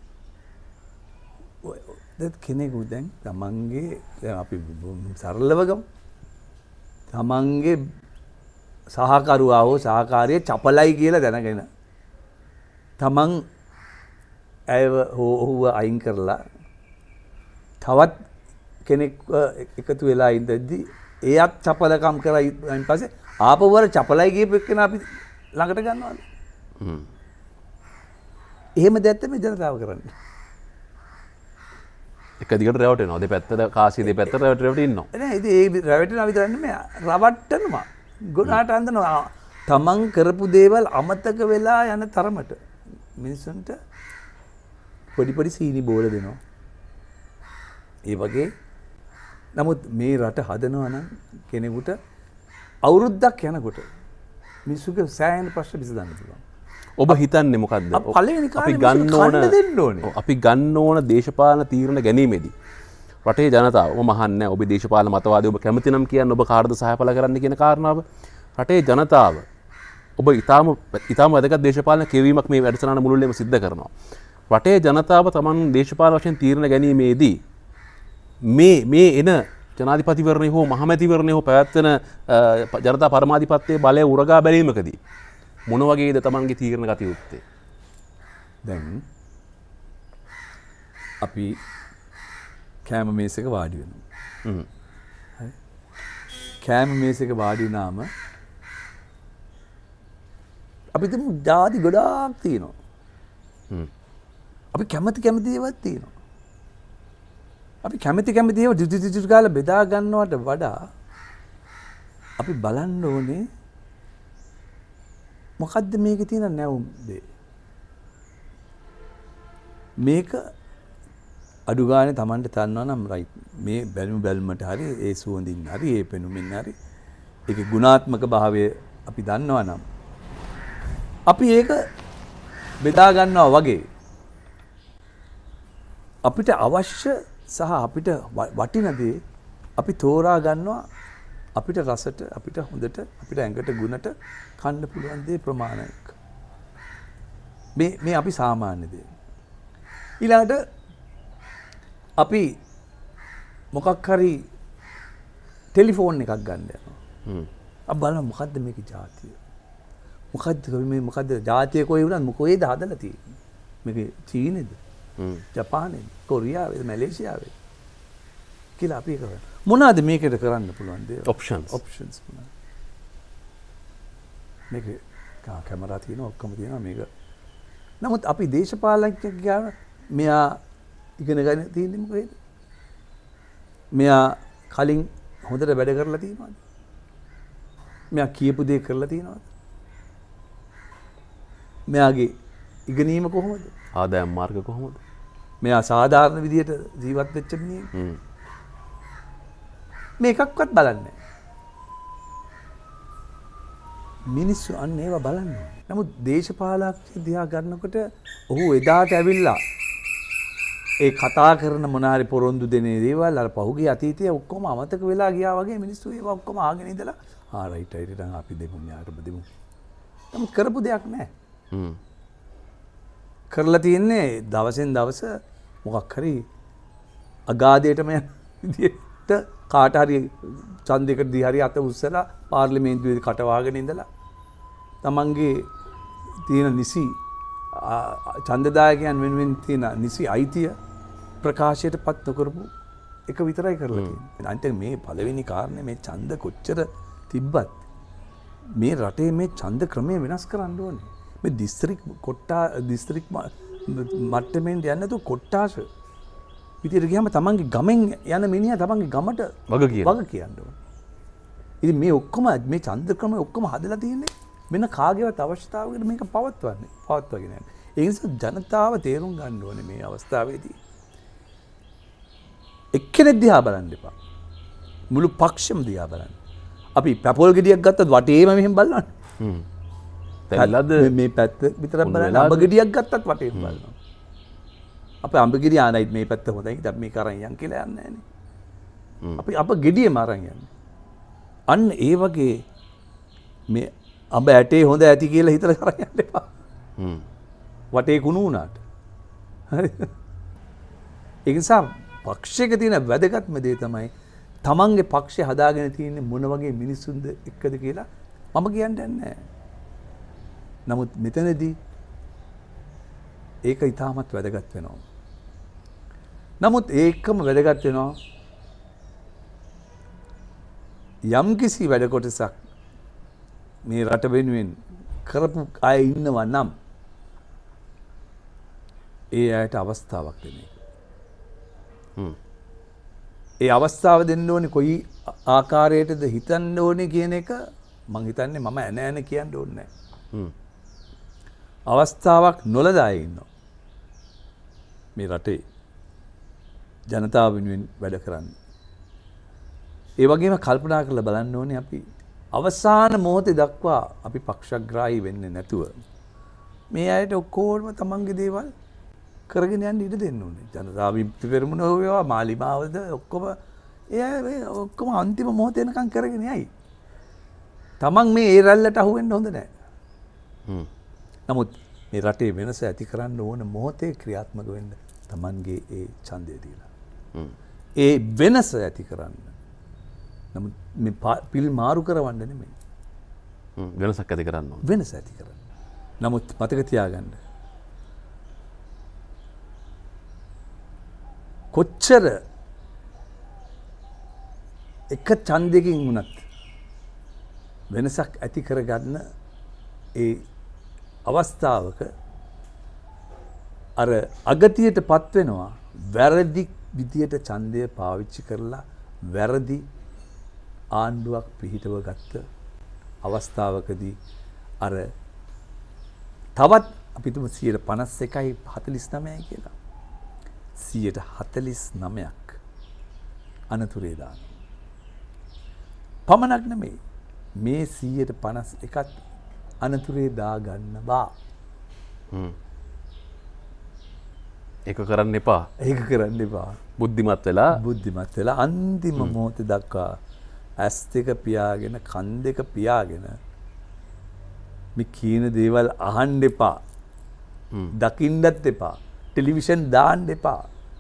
දැන් කෙනෙකු දැන් තමන්ගේ දැන් අපි සරලව ගමු. තමන්ගේ සහකරුවා හෝ සහකාරිය චපලයි කියලා දැනගෙන තමන් ඇයව හෝ ඔහුව අයින් කරලා තවත් කෙනෙක් එකතු වෙලා ඉඳද්දි එයත් චපලකම් කරලා ඊට පස්සේ ආපහු වර චපලයි කියපු එක්කන අපි ළඟට ගන්නවාද? හ්ම්. එහෙම දැත්ත මේ ජනතාව කරන්නේ. එක දිගට රැවටෙනවා. දෙපැත්තට කාසිය දෙපැත්තට රැවට රැවට ඉන්නවා. නෑ ඉතින් ඒ රැවටෙනවා විතරක් නෙමෙයි රවට්ටනවා. ගොඩාට අඳනවා. තමන් කරපු දේවල් අමතක වෙලා යන තරමට මිනිස්සුන්ට පොඩි පොඩි සීනි බෝල දෙනවා. ඒ වගේ නමුත් මේ රට හදනවා නම් කෙනෙකුට අවුරුද්දක් යනකොට මිනිස්සුගේ සෑහෙන ප්‍රශ්න විසඳන්න පුළුවන්. ඔබ හිතන්නේ මොකද්ද? පළවෙනි අපි කාරණේ ගන්න ඕන දෙන්න ඕනේ. අපි ගන්න ඕන දේශපාලන තීරණ ගැනීමේදී රටේ ජනතාව ඔබ මහන්නේ ඔබ දේශපාලන මතවාදී ඔබ කැමති නම් කියන්න ඔබ කාටද සහායපල කරන්න කියන කාරණාව රටේ ජනතාව ඔබ ඊටාම ඊටාම වැදගත් දේශපාලන කියවීමක් මේ වැඩසටහන මුළුල්ලේම සිද්ධ කරනවා. රටේ ජනතාව තමන් දේශපාලන වශයෙන් තීරණ ගැනීමේදී මේ මේ එන ජනාධිපතිවරණය හෝ මහමැතිවරණය හෝ පැවැත්වෙන ජනතා පරමාධිපත්‍යයේ බලය උරගා බැලීමකදී මොන වගේද තමන්ගේ තීරණ ගත යුත්තේ? දැන් අපි කෑම මේසක වාඩි වෙනවා. හරි. කෑම මේසක වාඩි වුණාම අපි තුමු ජාති ගොඩාක් තියෙනවා. අපි කැමති කැමති දේවල් තියෙනවා. අපි කැමති කැමති දේවල් දිදි දිදි ගාලා බෙදා ගන්නවට වඩා අපි බලන්න ඕනේ මොකද්ද මේකේ තියෙන නැවුම් දේ. මේක අඩු ගානේ Tamanට තන්නවා නම් රයිට් මේ බැලුම් බැල්මට හරි ඒ සුවඳින් හරි ඒ පෙනුමින් හරි ඒකේ ගුණාත්මක භාවය අපි දන්නවා නම් අපි ඒක බෙදා ගන්නවා වගේ අපිට අවශ්‍ය සහ අපිට වටින දේ අපි තෝරා ගන්නවා අපිට රසට අපිට හොඳට අපිට ඇඟට ගුණට කන්න පුළුවන් දේ ප්‍රමාණයක් මේ මේ අපි සාමාන්‍ය දේ ඊළඟට අපි මොකක් හරි ටෙලිෆෝන් එකක් ගන්න යනවා. හ්ම්. අපි බලමු මොකද්ද මේකේ જાතිය. මොකද්ද මේ මොකද්ද જાතිය කොයි වුණත් මොකේද හදලා තියෙන්නේ. මේකේ චීනේද? හ්ම්. ජපානේද? කොරියාවේද? මැලේසියාවේද? කියලා අපි කරා. මොනවාද මේකට කරන්න පුළුවන් දේ? ඔප්ෂන්ස්. ඔප්ෂන්ස් මොනවාද? මේකේ කැමරා තියෙනවා ඔක්කොම තියෙනවා මේක. නමුත් අපි දේශපාලකයෙක් ගියාම මෙයා ඉගෙන ගන්න තියෙන්නේ මොකේද? මෙයා කලින් හොඳට වැඩ කරලා තියෙනවද? මෙයා කියපු දේ කරලා තියෙනවද? මෙයාගේ ඉගෙනීම කොහොමද? ආදායම් මාර්ග කොහොමද? මෙයා සාධාරණ විදියට ජීවත් වෙච්ච මිනිහෙක්. හ්ම්. මේකක්වත් බලන්නේ නැහැ. මිනිස්සු අන්න ඒවා බලන්නේ. නමුත් දේශපාලකයෙක් දිහා ගන්නකොට ඔහු එදාට ඇවිල්ලා ඒ කතා කරන මොනාරි පොරොන්දු දෙන දේවල් අර පහුගිය අතීතයේ ඔක්කොම අමතක වෙලා ගියා වගේ මිනිස්සු ඒවා ඔක්කොම ආගෙන ඉඳලා ආ රයිට් රයිට් දැන් අපි දෙමු න්යායකට දෙමු. නමුත් කරපු දෙයක් නැහැ. හ්ම්. කරලා තියෙන්නේ දවසෙන් දවස මොකක් හරි අගාධයටම යන විදිහට කාට හරි ඡන්දයකට දී හරි අත උස්සලා පාර්ලිමේන්තුවේ කට වහගෙන ඉඳලා තමන්ගේ තියෙන නිසි ඡන්දදායකයන් වෙනුවෙන් තියෙන නිසි අයිතිය ප්‍රකාශයට පත් නොකරපු එක විතරයි කරලා තියෙන්නේ. අන්තිම මේ පළවෙනි කාරණේ මේ ඡන්ද කොච්චර තිබ්බත් මේ රටේ මේ ඡන්ද ක්‍රමය වෙනස් කරන්න ඕනේ. මේ දිස්ත්‍රික් කොට්ටා දිස්ත්‍රික් මට්ටමින් යන්නේ නැතුව කොට්ටාස විදියට ගියාම තමන්ගේ ගමෙන් යන මිනිහා තමන්ගේ ගමට වග කියන වග කියන්න ඕනේ. ඉතින් මේ ඔක්කොම මේ ඡන්ද ක්‍රමය ඔක්කොම හදලා තියෙන්නේ වෙන කාගේවත් අවශ්‍යතාවයකට මේක පවත්වන්නේ පවත්වාගෙන යන්නේ. ඒ නිසා ජනතාව තේරුම් ගන්න ඕනේ මේ අවස්ථාවේදී එක්කෙනෙක් දිහා බලන්න එපා. මුළු පක්ෂෙම දිහා බලන්න. අපි පැපොල් ගෙඩියක් ගත්තත් වටේම මෙහෙම බලනවා. හ්ම්. තැල්ලද මේ පැත්ත විතරක් බලන්න අඹ ගෙඩියක් ගත්තත් වටේම බලනවා. අපි අඹ ගෙඩිය ආනයි මේ පැත්ත හොඳයි. දැන් මේක අරන් යන් කියලා යන්නේ නැහැ. අපි අප ගෙඩියම අරන් යන්නේ. අන්න ඒ වගේ මේ අඹ ඇටේ හොඳ ඇති කියලා හිතලා අරන් යන්න එපා. හ්ම්. වටේ කුණු වුණාට. හරි. ඒ නිසා පක්ෂයක තියෙන වැදගත්ම දේ තමයි තමන්ගේ පක්ෂය හදාගෙන තියෙන්නේ මොන වගේ මිනිස්සුන්ද එක්කද කියලා මම කියන්න යන්නේ නැහැ. නමුත් මෙතනදී ඒක ඊටමත් වැදගත් වෙනවා. නමුත් ඒකම වැදගත් වෙනවා යම් කිසි වැඩ කොටසක් මේ රට වෙනුවෙන් කරපු අය ඉන්නවා නම් ඒ අයට අවස්ථාවක් දෙන එක. හ්ම්. ඒ අවස්ථාව දෙන්න ඕනේ කොයි ආකාරයටද හිතන්න ඕනේ කියන එක මං හිතන්නේ මම ඇන ඇන කියන්න ඕනේ නැහැ. හ්ම්. අවස්ථාවක් නොලදා ඉන්නවා. මේ රටේ ජනතාව වෙනුවෙන් වැඩ කරන්න. ඒ වගේම කල්පනා කරලා බලන්න ඕනේ අපි අවසාන මොහොතේ දක්වා අපි පක්ෂග්‍රාහී වෙන්නේ නැතුව මේ අයට ඔක්කොම තමන්ගේ දේවල් කරගෙන යන්න ඉඩ දෙන්න ඕනේ. ජනතා විමුක්ති පෙරමුණ හොයවා මාලිමාවද ඔක්කොම ඒ ඔක්කොම අන්තිම මොහොත එනකන් කරගෙන යයි. තමන් මේ ඒ රැල්ලට අහු වෙන්න හොඳ නැහැ. හ්ම්. නමුත් මේ රටේ වෙනස ඇති කරන්න ඕන මොහොතේ ක්‍රියාත්මක වෙන්න තමන්ගේ ඒ ඡන්දය දීලා. හ්ම්. ඒ වෙනස ඇති කරන්න. නමුත් මේ පිල් මාරු කරවන්න නෙමෙයි. හ්ම්. වෙනසක් ඇති කරන්න ඕන. වෙනස ඇති කරන්න. නමුත් මතක තියාගන්න කොච්චර එක ඡන්දයකින් වුණත් වෙනසක් ඇති කරගන්න ඒ අවස්ථාවක අර අගතියට පත් වෙනවා වැරදි විදියට ඡන්දය පාවිච්චි කරලා වැරදි ආණ්ඩුවක් පිහිටව ගත්ත අවස්ථාවකදී අර තවත් අපි තුමු සියයට පනස් එකයි හතලිස් නවයයි කියලා සියයට හතලිස් නවයක් අනතුරේ දාන. පමණක් නෙමෙයි මේ සියයට පනස් එකත් අනතුරේ දාගන්නවා. හ්ම්. ඒක කරන්න එපා. ඒක කරන්න එපා. බුද්ධිමත් වෙලා බුද්ධිමත් වෙලා අන්තිම මොහොත දක්වා ඇස් දෙක පියාගෙන කන් දෙක පියාගෙන මේ කියන දේවල් අහන්න එපා. දකින්නත් එපා. ටෙලිවිෂන් දාන්න එපා.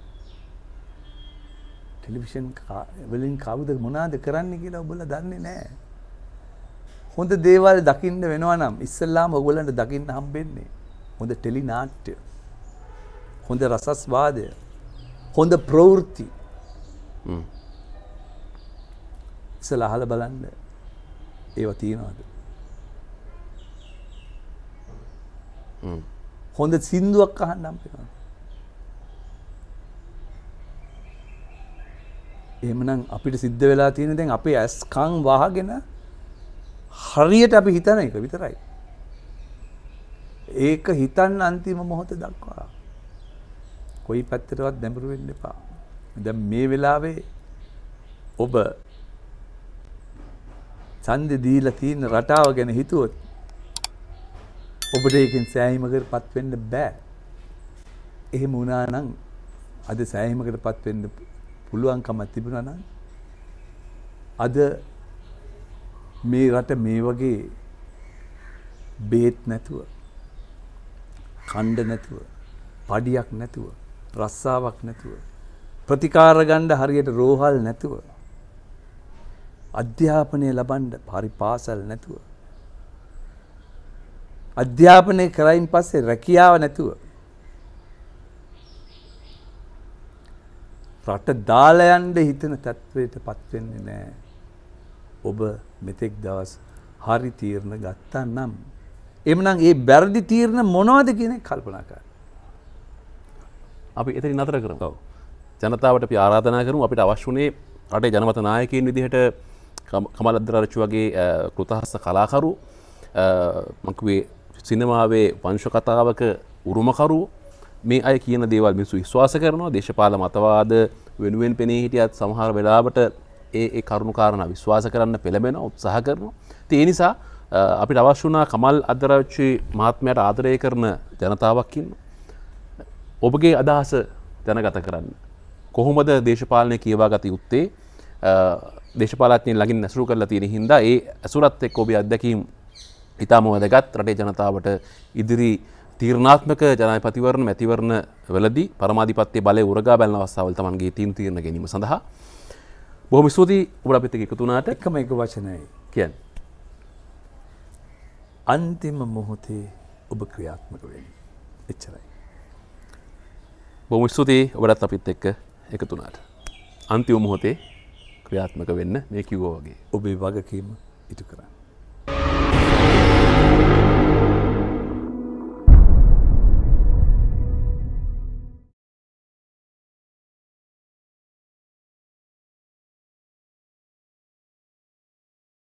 ටෙලිවිෂන් වලින් කවුද මොනවද කරන්නේ කියලා ඔයගොල්ලෝ දන්නේ නැහැ. හොඳ දේවල් දකින්න වෙනවා නම් ඉස්සෙල්ලාම ඔයගොල්ලන්ට දකින්න හම්බෙන්නේ හොඳ ටෙලි නාට්‍ය, හොඳ රසස්වාදය, හොඳ ප්‍රවෘත්ති. හ්ම්. ඉස්සෙල්ලා අහලා බලන්න ඒවා තියනවාද? හ්ම්. හොඳ සින්දුවක් අහන්න හම්බෙනවා. එහෙමනම් අපිට සිද්ධ වෙලා තියෙන දැන් අපේ ඇස් කන් වහගෙන හරියට අපි හිතන එක විතරයි. ඒක හිතන්න අන්තිම මොහොත දක්වා. කොයි පැත්තටවත් දැඹුරු වෙන්න එපා. දැන් මේ වෙලාවේ ඔබ ඡන්දෙ දීලා තියෙන රටාව ගැන හිතුවොත් ඔබට ඒකෙන් සෑහීමකටපත් වෙන්න බෑ. එහෙම වුණා නම් අද සෑහීමකටපත් වෙන්න පුළුවන්කමක් තිබුණා නම් අද මේ රට මේ වගේ බේත් නැතුව, කණ්ඩ නැතුව, පඩියක් නැතුව, රස්සාවක් නැතුව, ප්‍රතිකාර ගන්න හරියට රෝහල් නැතුව, අධ්‍යාපනය ලබන්න හරි පාසල් නැතුව, අධ්‍යාපනය කරයින් පස්සේ රැකියාව නැතුව රට දාලා යන්න හිතන තත්වයටපත් වෙන්නේ නැහැ. ඔබ මෙතෙක් දවස් හරි තීරණ ගත්තා නම් එhmenan ඒ බැරදි තීරණ මොනවද කියන එක කල්පනා කරන්න. අපි එතනින් නතර කරමු. ඔව්. ජනතාවට අපි ආරාධනා කරමු අපිට අවශ්‍ය වුණේ රටේ ජනමත නායකයින් විදිහට කමල් අද්දරාරච්චි වගේ කෘතහස්ත කලාකරු මම කිව්වේ සිනමාවේ වංශ කතාවක උරුමකරු මේ අය කියන දේවල් මිනිස්සු විශ්වාස කරනවා. දේශපාලන මතවාද වෙනුවෙන් පෙනී හිටියත් සමහර වෙලාවට ඒ ඒ කරුණු කාරණා විශ්වාස කරන්න පෙළඹෙන උත්සාහ කරනවා. ඒ නිසා අපිට අවශ්‍ය වුණා කමල් අද්දරච්චි මහත්මයාට ආදරය කරන ජනතාවක් ඉන්නවා. ඔබගේ අදහස දැනගත කරන්න. කොහොමද දේශපාලනය කියවා ගත යුත්තේ? දේශපාලඥයින් ළඟින් ඇසුරු කරලා තියෙන හින්දා ඒ ඇසුරත් එක්ක ඔබේ අත්දැකීම් ඉතාම වැදගත්. රටේ ජනතාවට ඉදිරි තීරණාත්මක ජනාධිපතිවරණ මැතිවරණ වලදී පරමාධිපත්‍ය බලය උරගා බැලන අවස්ථාවල තමන්ගේ තීන් තීරණ ගැනීම සඳහා බොහොම ස්තුතියි ඔබට අපිත් එක්ක එකතු වුණාට. එකම එක වචනයයි කියන්නේ අන්තිම මොහොතේ ඔබ ක්‍රියාත්මක වෙන්න. එච්චරයි. බොහොම ස්තුතියි ඔබටත් අපිත් එක්ක එකතු වුණාට. අන්තිම මොහොතේ ක්‍රියාත්මක වෙන්න මේ කිව්වා වගේ ඔබේ වගකීම ඉටු කරන්න.